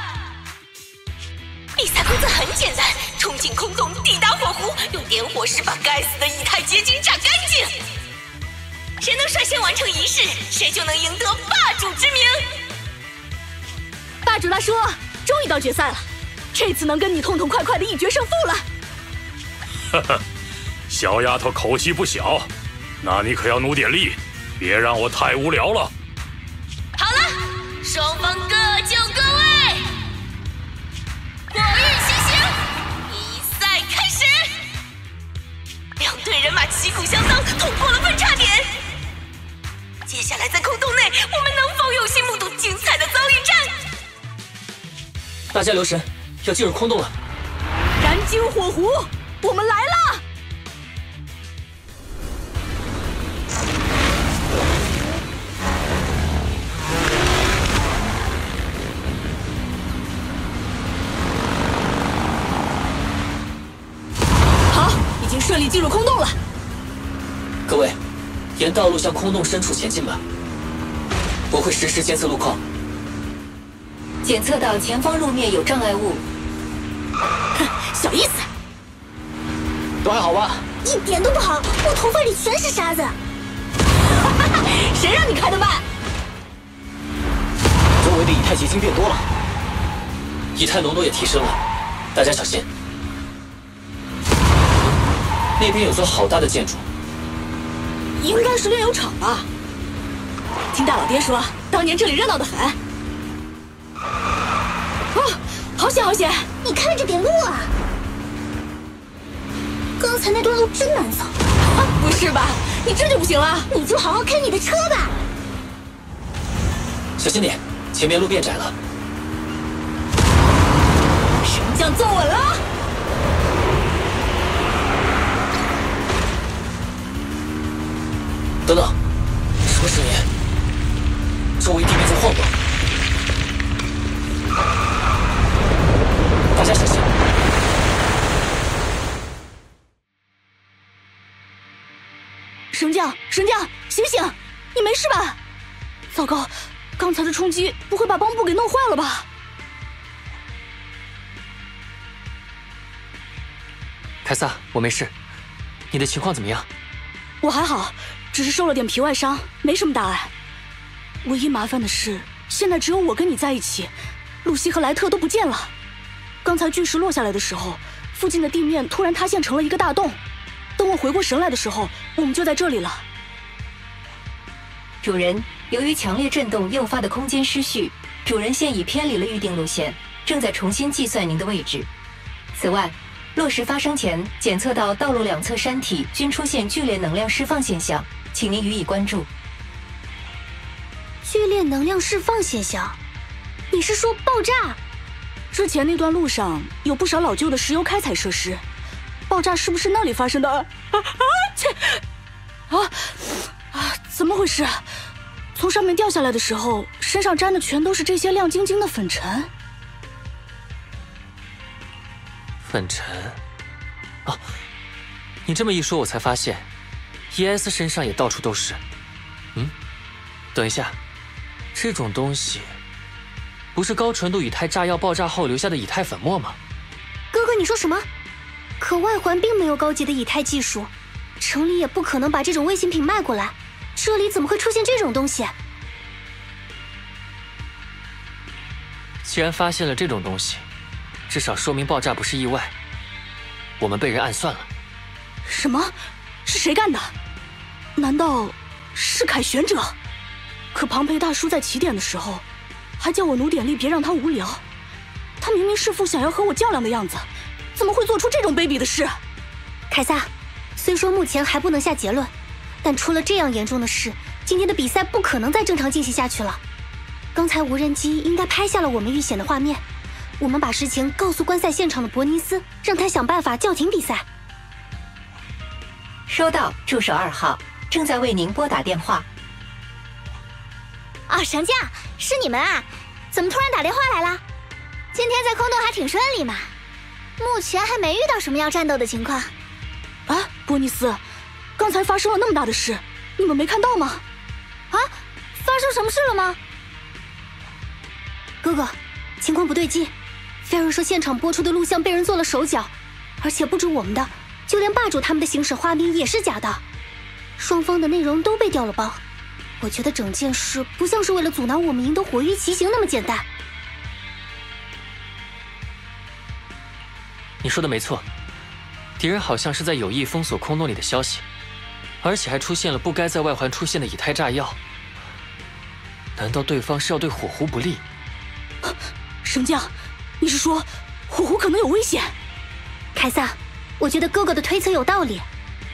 比赛规则很简单，冲进空洞，抵达火湖，用点火石把该死的异态结晶炸干净。 谁能率先完成仪式，谁就能赢得霸主之名。 霸主大叔，终于到决赛了，这次能跟你痛痛快快的一决胜负了。 哈哈，小丫头口气不小，那你可要努点力，别让我太无聊了。 好了，双方各就各位，火运西行，比赛开始。两队人马旗鼓相当，通过了分叉点。接下来在空洞内，我们能否有幸目睹精彩的遭遇战？ 大家留神，要进入空洞了。 燃金火狐，我们来了！好，已经顺利进入空洞了。 各位，沿道路向空洞深处前进吧。我会实时监测路况。 检测到前方路面有障碍物。 哼，小意思。 都还好吧？ 一点都不好，我头发里全是沙子。 谁让你开的慢？ 周围的以太结晶变多了， 以太浓度也提升了，大家小心。那边有座好大的建筑， 应该是炼油厂吧？听大老爹说，当年这里热闹得很。哦，好险好险！ 你看着点路啊！刚才那段路真难走。 不是吧？你这就不行了？ 你就好好开你的车吧。 小心点，前面路变窄了。 神将坐稳了。 等等，什么声音？周围地面在晃动。大家小心！ 神将，神将，醒醒！你没事吧？糟糕，刚才的冲击不会把帮部给弄坏了吧？ 凯撒，我没事，你的情况怎么样？ 我还好，只是受了点皮外伤，没什么大碍。唯一麻烦的是，现在只有我跟你在一起，露西和莱特都不见了。刚才巨石落下来的时候，附近的地面突然塌陷成了一个大洞。等我回过神来的时候，我们就在这里了。 主人，由于强烈震动诱发的空间失序，主人现已偏离了预定路线，正在重新计算您的位置。此外，落石发生前检测到道路两侧山体均出现剧烈能量释放现象，请您予以关注。 剧烈能量释放现象？你是说爆炸？ 之前那段路上有不少老旧的石油开采设施，爆炸是不是那里发生的？怎么回事？从上面掉下来的时候，身上沾的全都是这些亮晶晶的粉尘。 粉尘？哦，你这么一说，我才发现 ，ES 身上也到处都是。等一下，这种东西不是高纯度以太炸药爆炸后留下的以太粉末吗？ 哥哥，你说什么？可外环并没有高级的以太技术，城里也不可能把这种卫星品卖过来，这里怎么会出现这种东西？ 既然发现了这种东西，至少说明爆炸不是意外，我们被人暗算了。 什么？是谁干的？难道是凯旋者？可庞培大叔在起点的时候，还叫我努点力，别让他无聊。他明明是副想要和我较量的样子，怎么会做出这种卑鄙的事？ 凯撒，虽说目前还不能下结论，但出了这样严重的事，今天的比赛不可能再正常进行下去了。刚才无人机应该拍下了我们遇险的画面，我们把实情告诉观赛现场的伯尼斯，让他想办法叫停比赛。 收到，助手2号正在为您拨打电话。 啊，神将，是你们啊？怎么突然打电话来了？今天在空洞还挺顺利嘛，目前还没遇到什么要战斗的情况。 啊，波尼斯，刚才发生了那么大的事，你们没看到吗？ 啊，发生什么事了吗？ 哥哥，情况不对劲，菲尔说现场播出的录像被人做了手脚，而且不止我们的，就连霸主他们的行驶画面也是假的。 双方的内容都被调了包。我觉得整件事不像是为了阻挠我们赢得火域奇行那么简单。 你说的没错，敌人好像是在有意封锁空洞里的消息，而且还出现了不该在外环出现的以太炸药。难道对方是要对火狐不利？ 升降，你是说火狐可能有危险？ 凯撒，我觉得哥哥的推测有道理。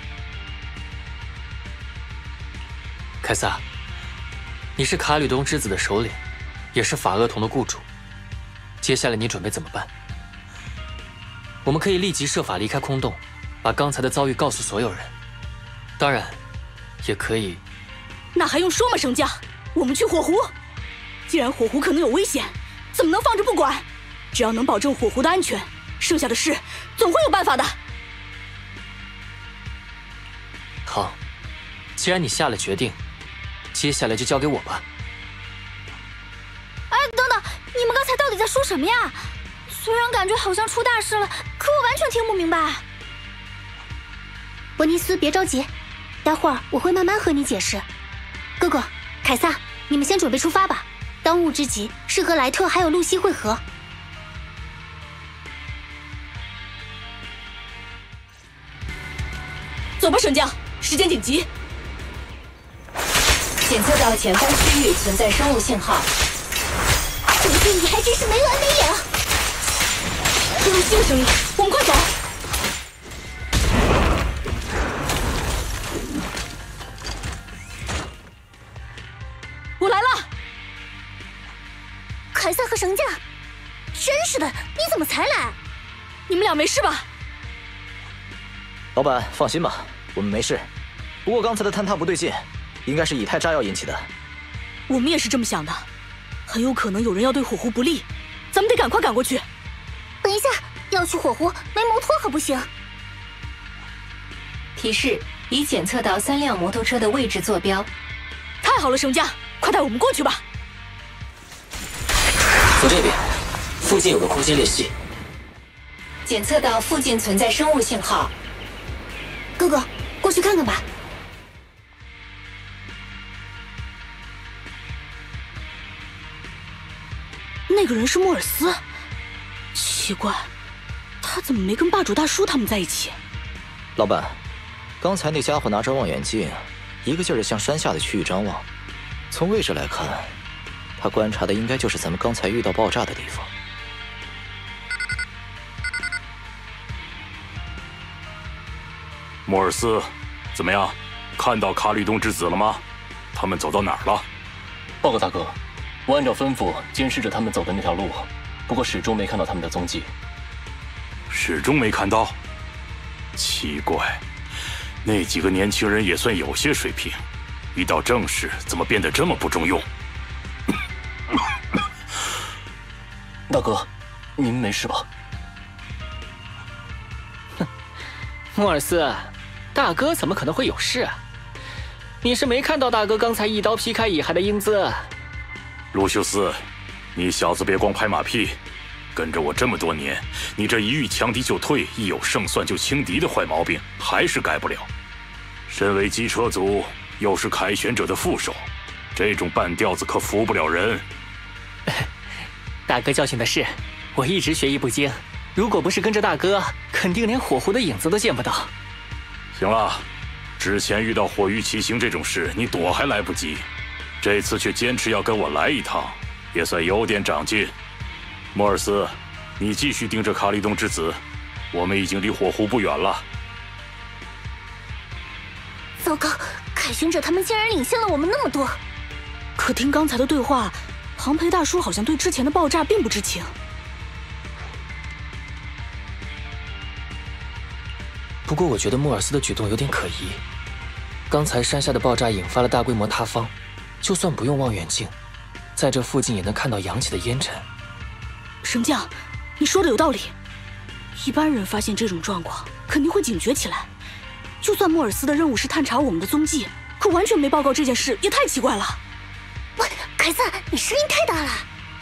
凯撒，你是卡吕冬之子的首领，也是法厄同的雇主。接下来你准备怎么办？我们可以立即设法离开空洞，把刚才的遭遇告诉所有人。当然，也可以。 那还用说吗，升降？我们去火狐。既然火狐可能有危险，怎么能放着不管？只要能保证火狐的安全，剩下的事总会有办法的。 好，既然你下了决定，接下来就交给我吧。 哎，等等，你们刚才到底在说什么呀？虽然感觉好像出大事了，可我完全听不明白。伯尼斯，别着急，待会儿我会慢慢和你解释。哥哥，凯撒，你们先准备出发吧。当务之急是和莱特还有露西会合。 走吧，升降，时间紧急。 检测到前方区域存在生物信号。 最近你还真是没完没了。 这露西的声音，我们快走。我来了。 凯撒和绳匠，真是的，你怎么才来？ 你们俩没事吧？ 老板，放心吧，我们没事。不过刚才的坍塌不对劲，应该是以太炸药引起的。 我们也是这么想的，很有可能有人要对火狐不利，咱们得赶快赶过去。 等一下，要去火狐，没摩托可不行。 提示：已检测到3辆摩托车的位置坐标。 太好了，升降，快带我们过去吧。 从这边，附近有个空间裂隙。 检测到附近存在生物信号。 哥哥，过去看看吧。 那个人是莫尔斯，奇怪，他怎么没跟霸主大叔他们在一起？ 老板，刚才那家伙拿着望远镜，一个劲儿地向山下的区域张望。从位置来看，他观察的应该就是咱们刚才遇到爆炸的地方。 莫尔斯，怎么样？看到卡吕冬之子了吗？他们走到哪儿了？ 报告大哥，我按照吩咐监视着他们走的那条路，不过始终没看到他们的踪迹。 始终没看到？奇怪，那几个年轻人也算有些水平，一到正事怎么变得这么不中用？ 大哥，您没事吧？ 哼，莫尔斯，大哥怎么可能会有事啊？你是没看到大哥刚才一刀劈开乙亥的英姿？ 卢修斯，你小子别光拍马屁，跟着我这么多年，你这一遇强敌就退，一有胜算就轻敌的坏毛病还是改不了。身为机车族，又是凯旋者的副手，这种半吊子可服不了人。 大哥教训的是，我一直学艺不精，如果不是跟着大哥，肯定连火狐的影子都见不到。 行了，之前遇到火域奇行这种事，你躲还来不及，这次却坚持要跟我来一趟，也算有点长进。莫尔斯，你继续盯着卡利东之子，我们已经离火狐不远了。 糟糕，凯旋者他们竟然领先了我们那么多。 可听刚才的对话，庞培大叔好像对之前的爆炸并不知情。 不过我觉得莫尔斯的举动有点可疑。刚才山下的爆炸引发了大规模塌方，就算不用望远镜，在这附近也能看到扬起的烟尘。 升降，你说的有道理。一般人发现这种状况，肯定会警觉起来。就算莫尔斯的任务是探查我们的踪迹，可完全没报告这件事，也太奇怪了。 喂，凯撒，你声音太大了。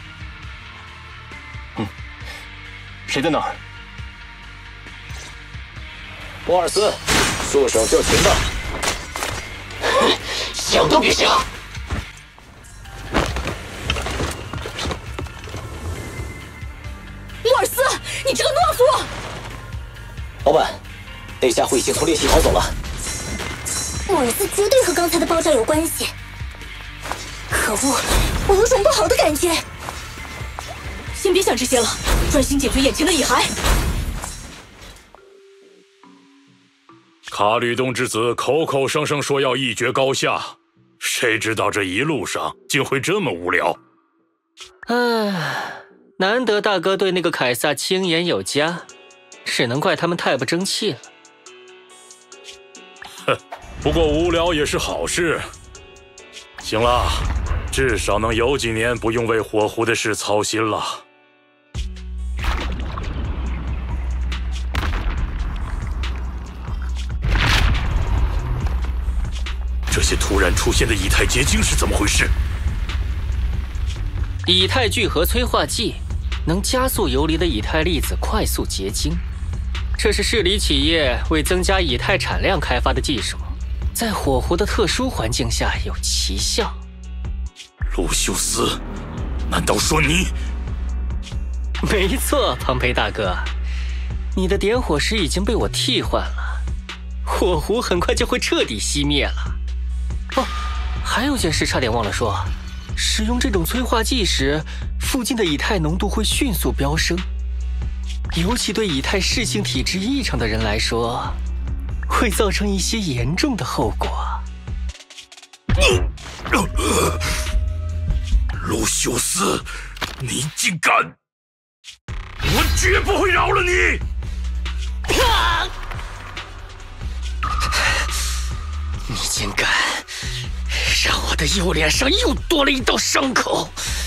谁在哪儿？ 莫尔斯，束手就擒吧。 想都别想！ 莫尔斯，你这个懦夫！ 老板，那家伙已经从猎奇逃走了。 莫尔斯绝对和刚才的爆炸有关系。可恶，我有种不好的感觉。 先别想这些了，专心解决眼前的蚁骸。 卡吕冬之子口口声声说要一决高下，谁知道这一路上竟会这么无聊。 唉，难得大哥对那个凯撒轻言有加，只能怪他们太不争气了。 哼，不过无聊也是好事。行了，至少能有几年不用为火狐的事操心了。这些突然出现的以太结晶是怎么回事？ 以太聚合催化剂能加速游离的以太粒子快速结晶，这是市里企业为增加以太产量开发的技术，在火狐的特殊环境下有奇效。 路修斯，难道说你？ 没错，庞培大哥，你的点火石已经被我替换了，火狐很快就会彻底熄灭了。哦，还有件事差点忘了说，使用这种催化剂时，附近的以太浓度会迅速飙升，尤其对以太噬性体质异常的人来说，会造成一些严重的后果。 路修斯，你竟敢！我绝不会饶了你！ 你竟敢让我的右脸上又多了一道伤口！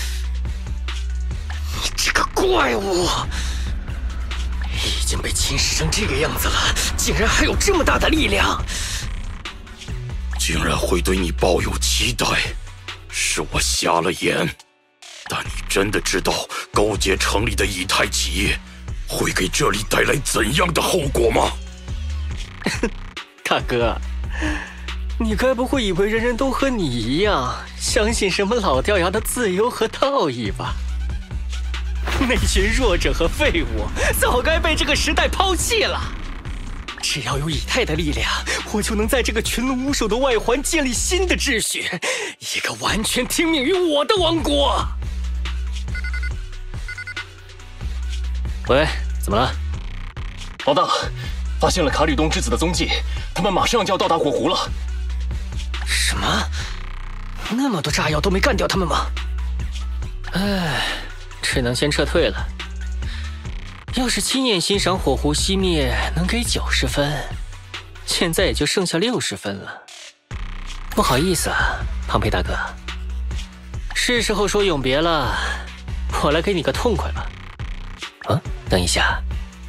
你这个怪物，已经被侵蚀成这个样子了，竟然还有这么大的力量！ 竟然会对你抱有期待，是我瞎了眼。但你真的知道勾结城里的以太企业会给这里带来怎样的后果吗？ 大哥，你该不会以为人人都和你一样相信什么老掉牙的自由和道义吧？那群弱者和废物早该被这个时代抛弃了。只要有以太的力量，我就能在这个群龙无首的外环建立新的秩序，一个完全听命于我的王国。 喂，怎么了？老大，发现了卡吕冬之子的踪迹，他们马上就要到达火狐了。 什么？那么多炸药都没干掉他们吗？唉，只能先撤退了。要是亲眼欣赏火狐熄灭能给90分，现在也就剩下60分了。不好意思啊，庞培大哥，是时候说永别了，我来给你个痛快吧。啊，等一下，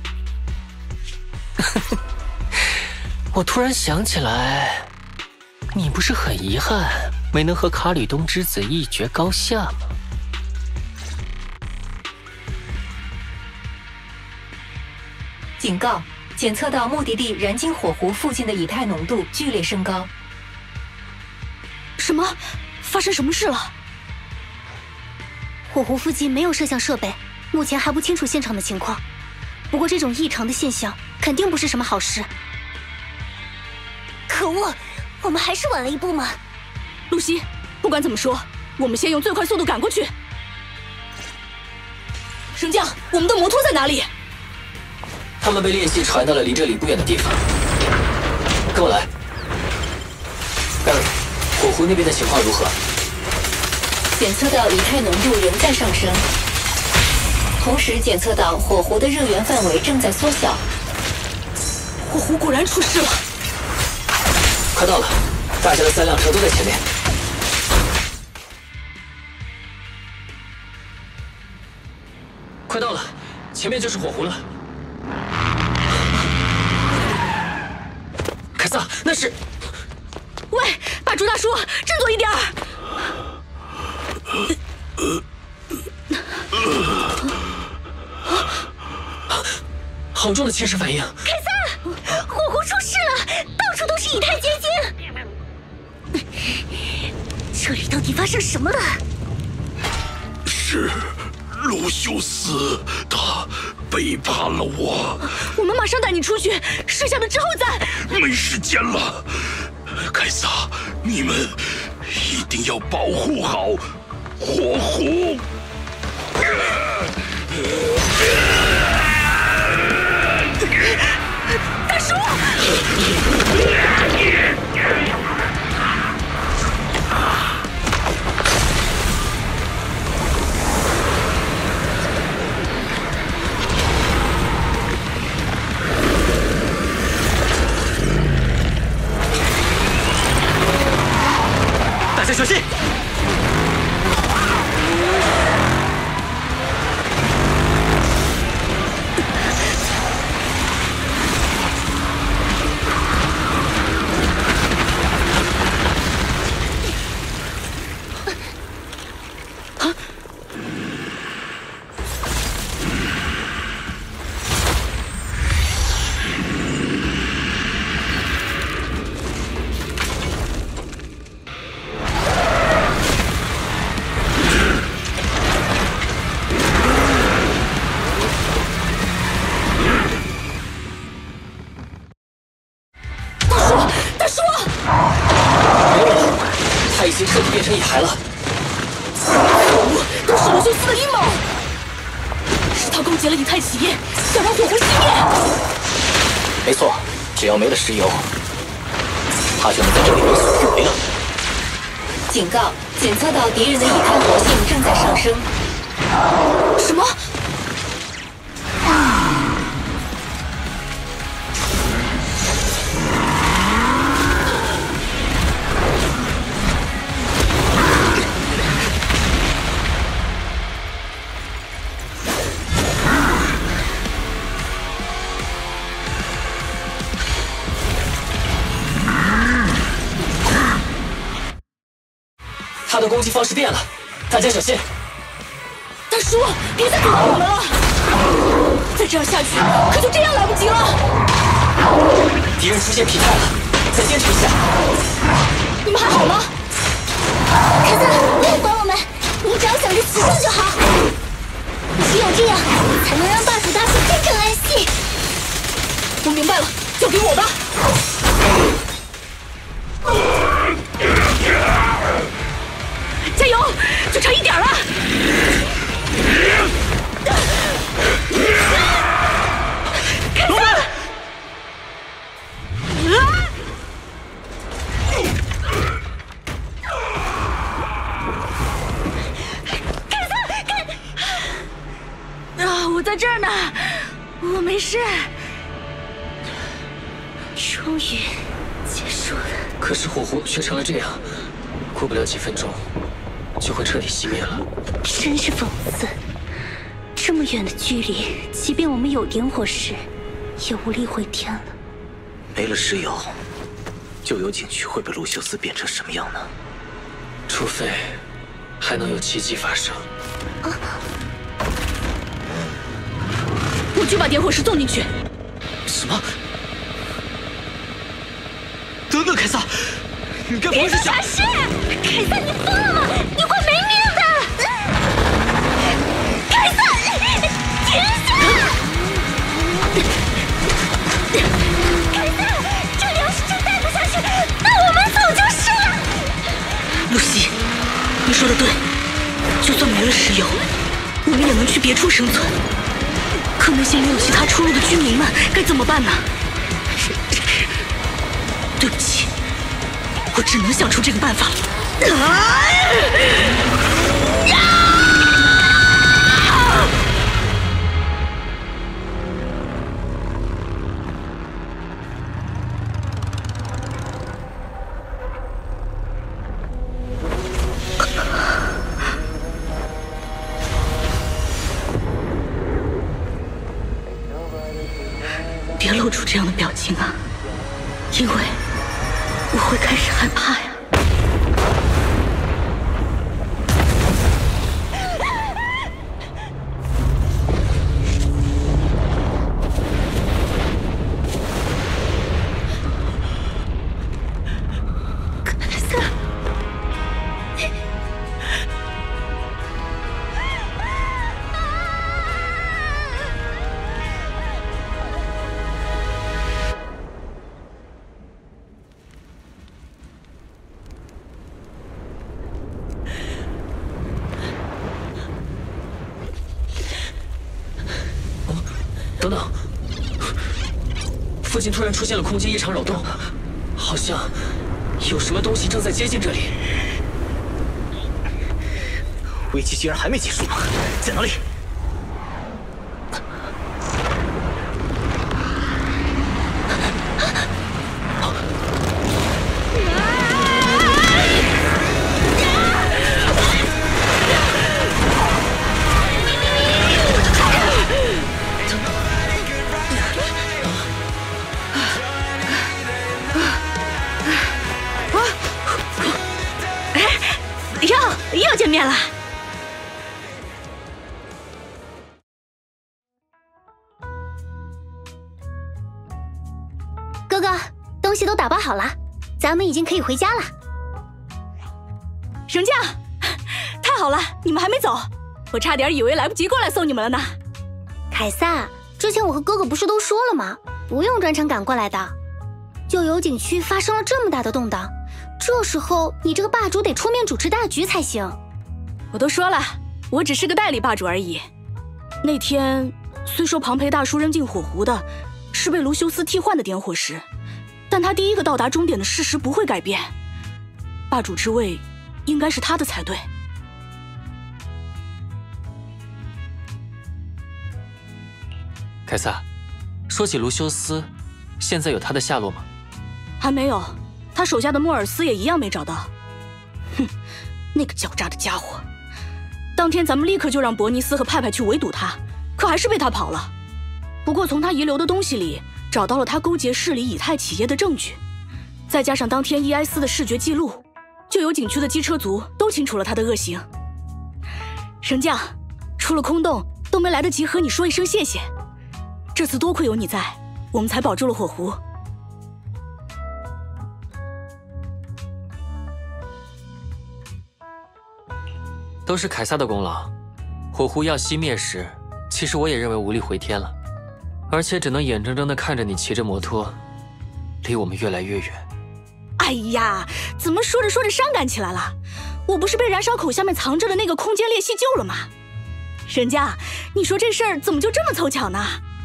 我突然想起来，你不是很遗憾没能和卡吕冬之子一决高下吗？ 警告：检测到目的地燃金火狐附近的以太浓度剧烈升高。 什么？发生什么事了？ 火狐附近没有摄像设备，目前还不清楚现场的情况。不过这种异常的现象肯定不是什么好事。可恶，我们还是晚了一步吗？ 露西，不管怎么说，我们先用最快速度赶过去。升降，我们的摩托在哪里？ 他们被裂隙传到了离这里不远的地方。跟我来。Barry，火狐那边的情况如何？ 检测到以太浓度仍在上升，同时检测到火狐的热源范围正在缩小。 火狐果然出事了。 快到了，大家的3辆车都在前面。快到了，前面就是火狐了。凯撒，那是…… 喂，把朱大叔振作一点儿！ 好重的侵蚀反应！ 凯撒，火狐出事了，到处都是以太结晶。 这里到底发生什么了？ 是路修斯，他背叛了我。 我们马上带你出去，剩下的之后再。 没时间了，凯撒，你们一定要保护好火狐。 大叔！ 大家小心！ 已经彻底变成一骸了。 可恶，都是卢修斯的阴谋！是他攻击了以太企业，想让火狐熄灭。 没错，只要没了石油，他就能在这里为所欲为了。 警告：检测到敌人的以太活性正在上升。 什么？ 他的攻击方式变了，大家小心！ 大叔，别再阻挡我们了！再这样下去，可就这样来不及了。 敌人出现疲态了，再坚持一下。 你们还好吗？ 凯撒，不用管我们，你只要想着死胜就好。只有这样，才能让霸主大叔真正安息。 我明白了，交给我吧。加油，就差一点了！ 老板！ 我在这儿呢，我没事。 终于结束了。 可是火狐却成了这样，过不了几分钟就会彻底熄灭了。 真是讽刺！这么远的距离，即便我们有点火石，也无力回天了。 没了石油，旧有景区会被卢修斯变成什么样呢？ 除非还能有奇迹发生。 我去把点火石送进去。 什么？等等，凯撒，你该不会是想…… 凯撒，你疯了吗？你会没命的！凯撒，停下！凯撒，这里要是真待不下去，那我们走就是了。 露西，你说的对，就算没了石油，我们也能去别处生存。可那些没有其他出路的居民们该怎么办呢？对不起，我只能想出这个办法了。别露出这样的表情啊，因为我会开始害怕呀。 等等，附近突然出现了空间异常扰动，好像有什么东西正在接近这里。 危机竟然还没结束，在哪里？ 又见面了。 哥哥，东西都打包好了，咱们已经可以回家了。 绳匠，太好了，你们还没走，我差点以为来不及过来送你们了呢。 凯撒，之前我和哥哥不是都说了吗？不用专程赶过来的。旧游景区发生了这么大的动荡，这时候你这个霸主得出面主持大局才行。 我都说了，我只是个代理霸主而已。那天虽说庞培大叔扔进火湖的是被卢修斯替换的点火石，但他第一个到达终点的事实不会改变，霸主之位应该是他的才对。 凯撒，说起卢修斯，现在有他的下落吗？ 还没有，他手下的莫尔斯也一样没找到。哼，那个狡诈的家伙！当天咱们立刻就让伯尼斯和派派去围堵他，可还是被他跑了。不过从他遗留的东西里找到了他勾结市里以太企业的证据，再加上当天伊埃斯的视觉记录，就有景区的机车族都清楚了他的恶行。神将，出了空洞都没来得及和你说一声谢谢。这次多亏有你在，我们才保住了火湖。 都是凯撒的功劳。火湖要熄灭时，其实我也认为无力回天了，而且只能眼睁睁地看着你骑着摩托，离我们越来越远。 哎呀，怎么说着说着伤感起来了？我不是被燃烧口下面藏着的那个空间裂隙救了吗？神将，你说这事儿怎么就这么凑巧呢？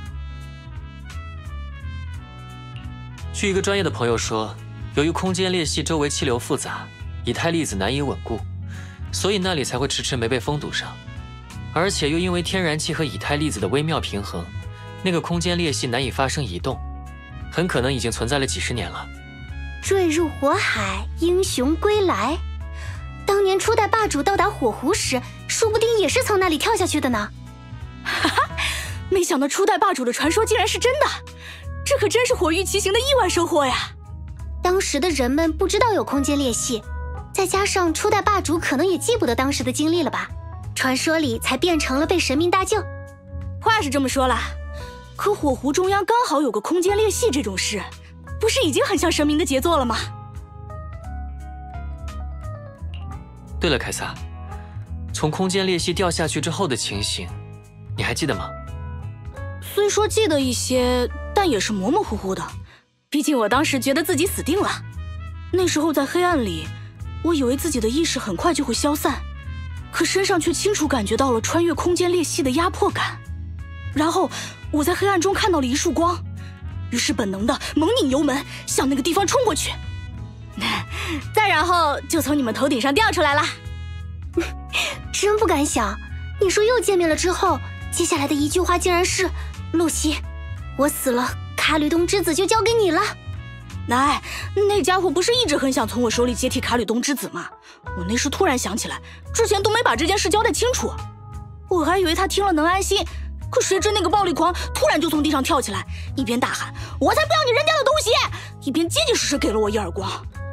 据一个专业的朋友说，由于空间裂隙周围气流复杂，以太粒子难以稳固，所以那里才会迟迟没被封堵上。而且又因为天然气和以太粒子的微妙平衡，那个空间裂隙难以发生移动，很可能已经存在了几十年了。 坠入火海，英雄归来。当年初代霸主到达火湖时，说不定也是从那里跳下去的呢。 哈哈，没想到初代霸主的传说竟然是真的，这可真是火域奇行的意外收获呀！ 当时的人们不知道有空间裂隙，再加上初代霸主可能也记不得当时的经历了吧，传说里才变成了被神明大救。 话是这么说啦，可火湖中央刚好有个空间裂隙这种事，不是已经很像神明的杰作了吗？ 对了，凯撒，从空间裂隙掉下去之后的情形，你还记得吗？ 虽说记得一些，但也是模模糊糊的。毕竟我当时觉得自己死定了。那时候在黑暗里，我以为自己的意识很快就会消散，可身上却清楚感觉到了穿越空间裂隙的压迫感。然后我在黑暗中看到了一束光，于是本能的猛拧油门，向那个地方冲过去。再然后就从你们头顶上掉出来了。 真不敢想，你说又见面了之后，接下来的一句话竟然是：露西，我死了，卡吕冬之子就交给你了。 哎，那家伙不是一直很想从我手里接替卡吕冬之子吗？我那时突然想起来，之前都没把这件事交代清楚，我还以为他听了能安心，可谁知那个暴力狂突然就从地上跳起来，一边大喊我才不要你扔掉的东西，一边结结实实给了我一耳光。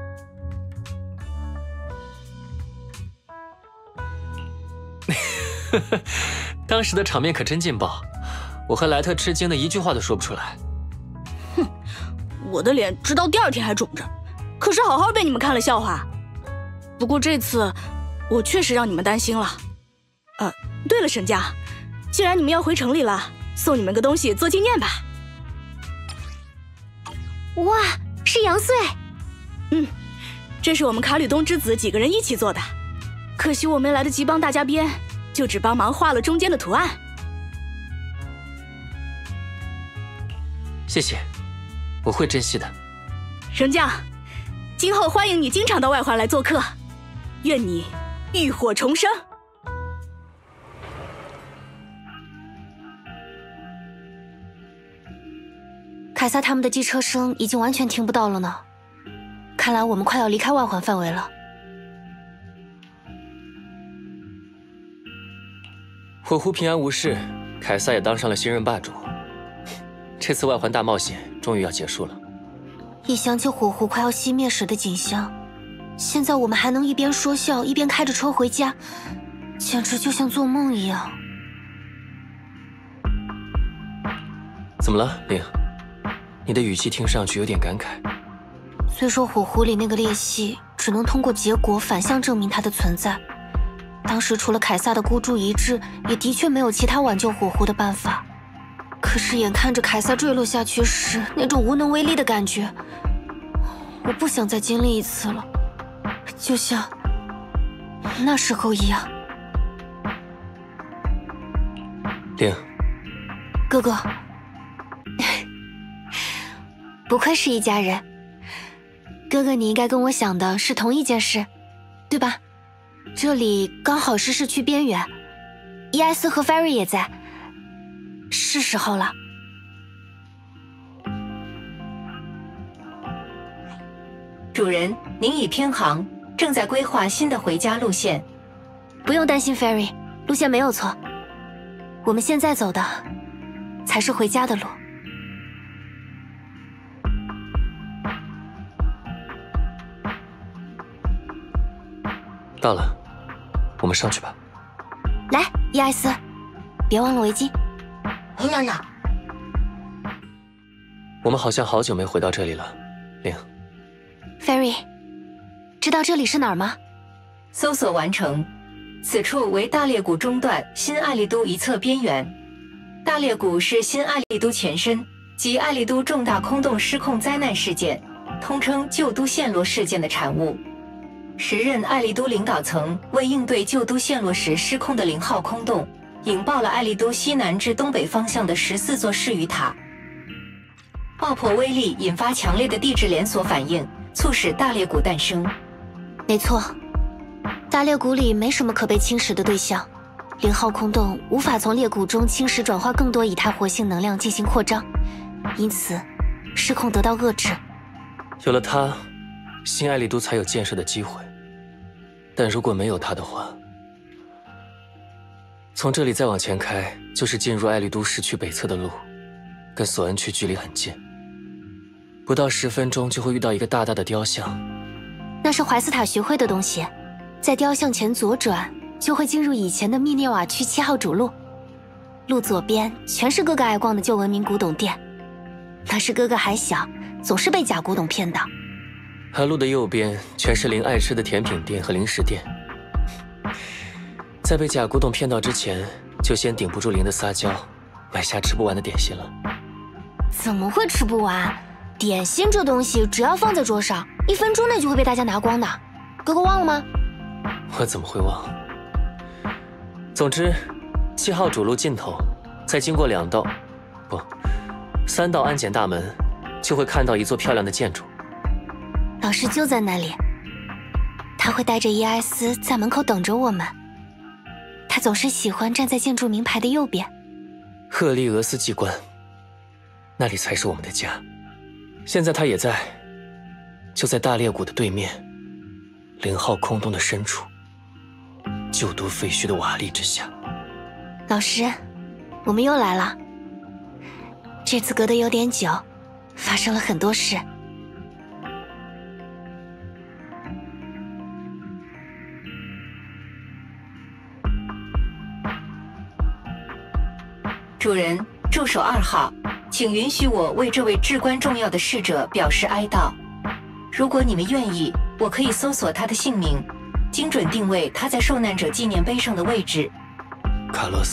当时的场面可真劲爆，我和莱特吃惊的一句话都说不出来。 哼，我的脸直到第二天还肿着，可是好好被你们看了笑话。不过这次我确实让你们担心了。对了，沈家，既然你们要回城里了，送你们个东西做纪念吧。 哇，是阳穗。 这是我们卡吕冬之子几个人一起做的，可惜我没来得及帮大家编，就只帮忙画了中间的图案。 谢谢，我会珍惜的。 升降，今后欢迎你经常到外环来做客，愿你浴火重生。 凯撒他们的机车声已经完全听不到了呢，看来我们快要离开外环范围了。 火狐平安无事，凯撒也当上了新任霸主。这次外环大冒险终于要结束了。 一想起火狐快要熄灭时的景象，现在我们还能一边说笑一边开着车回家，简直就像做梦一样。 怎么了，玲？你的语气听上去有点感慨。 虽说火狐里那个裂隙只能通过结果反向证明它的存在，当时除了凯撒的孤注一掷，也的确没有其他挽救火狐的办法。可是眼看着凯撒坠落下去时那种无能为力的感觉，我不想再经历一次了，就像那时候一样。 玲， 哥哥，不愧是一家人。哥哥，你应该跟我想的是同一件事，对吧？这里刚好是市区边缘，伊埃斯和 Ferry 也在，是时候了。 主人，您已偏航，正在规划新的回家路线。 不用担心 Ferry， 路线没有错，我们现在走的才是回家的路。 到了，我们上去吧。 来，伊埃斯，别忘了围巾。 娜娜， 我们好像好久没回到这里了，玲。 Ferry， 知道这里是哪儿吗？ 搜索完成，此处为大裂谷中段新艾利都一侧边缘。大裂谷是新艾利都前身，即艾利都重大空洞失控灾难事件，通称旧都陷落事件的产物。时任艾利都领导层为应对旧都陷落时失控的0号空洞，引爆了艾利都西南至东北方向的14座誓语塔。爆破威力引发强烈的地质连锁反应，促使大裂谷诞生。 没错，大裂谷里没什么可被侵蚀的对象，0号空洞无法从裂谷中侵蚀转化更多以太活性能量进行扩张，因此失控得到遏制。 有了它，新艾利都才有建设的机会。但如果没有它的话，从这里再往前开就是进入艾利都市区北侧的路，跟索恩区距离很近，不到10分钟就会遇到一个大大的雕像。 那是怀斯塔学会的东西，在雕像前左转就会进入以前的密涅瓦区7号主路，路左边全是哥哥爱逛的旧文明古董店，那时哥哥还小，总是被假古董骗到。 而路的右边全是林爱吃的甜品店和零食店，在被假古董骗到之前，就先顶不住林的撒娇，买下吃不完的点心了。 怎么会吃不完？点心这东西只要放在桌上，1分钟内就会被大家拿光的。哥哥忘了吗？ 我怎么会忘？总之，7号主路尽头，再经过3道安检大门，就会看到一座漂亮的建筑。 老师就在那里，他会带着伊埃斯在门口等着我们。他总是喜欢站在建筑名牌的右边。 赫利俄斯机关，那里才是我们的家。现在他也在，就在大裂谷的对面，0号空洞的深处，旧都废墟的瓦砾之下。 老师，我们又来了。这次隔得有点久，发生了很多事。 主人，助手2号，请允许我为这位至关重要的逝者表示哀悼。如果你们愿意，我可以搜索他的姓名，精准定位他在受难者纪念碑上的位置。 卡洛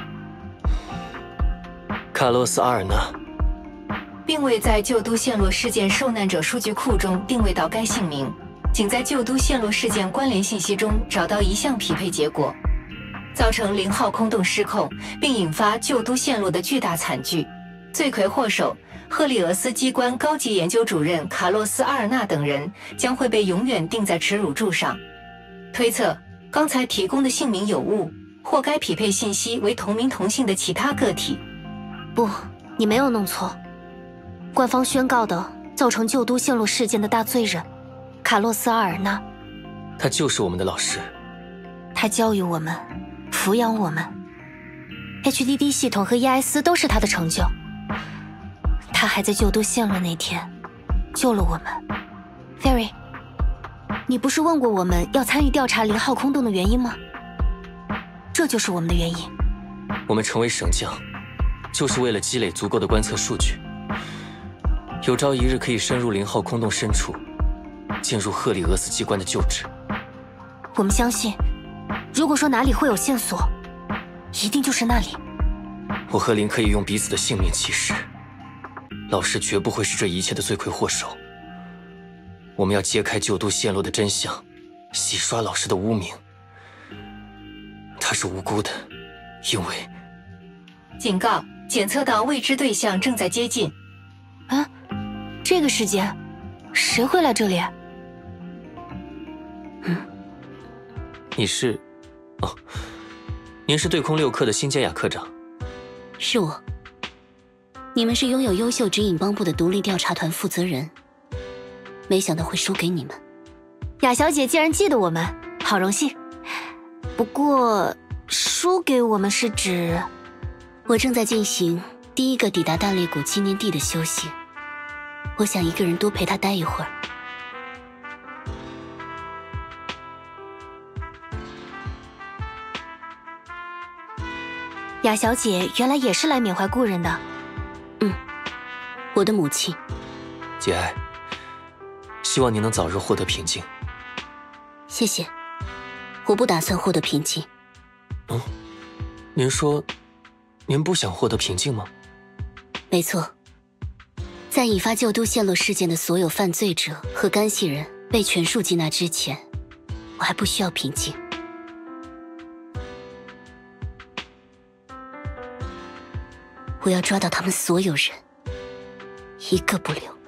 斯·阿尔纳， 并未在旧都陷落事件受难者数据库中定位到该姓名，仅在旧都陷落事件关联信息中找到一项匹配结果。造成0号空洞失控，并引发旧都陷落的巨大惨剧。罪魁祸首赫利俄斯机关高级研究主任卡洛斯·阿尔纳等人将会被永远钉在耻辱柱上。推测刚才提供的姓名有误，或该匹配信息为同名同姓的其他个体。 不，你没有弄错。官方宣告的造成旧都陷落事件的大罪人卡洛斯·阿尔纳， 他就是我们的老师。 他教育我们，抚养我们。HDD 系统和 ES 都是他的成就。他还在旧都陷落那天救了我们。Fairy， 你不是问过我们要参与调查0号空洞的原因吗？这就是我们的原因。 我们成为省将，就是为了积累足够的观测数据，有朝一日可以深入0号空洞深处，进入赫里俄斯机关的旧址。 我们相信，如果说哪里会有线索，一定就是那里。 我和林可以用彼此的性命起誓，老师绝不会是这一切的罪魁祸首。我们要揭开旧都陷落的真相，洗刷老师的污名。他是无辜的，因为…… 警告：检测到未知对象正在接近。 啊，这个时间，谁会来这里？ 你是……哦，您是对空6课的辛杰雅课长。 是我。你们是拥有优秀指引帮部的独立调查团负责人，没想到会输给你们。 雅小姐竟然记得我们，好荣幸。不过，输给我们是指…… 我正在进行第一个抵达大裂谷纪念地的修行，我想一个人多陪他待一会儿。 雅小姐原来也是来缅怀故人的。 我的母亲。 节哀，希望您能早日获得平静。 谢谢，我不打算获得平静。 您说，您不想获得平静吗？ 没错，在引发旧都陷落事件的所有犯罪者和干系人被全数缉拿之前，我还不需要平静。我要抓到他们所有人，一个不留。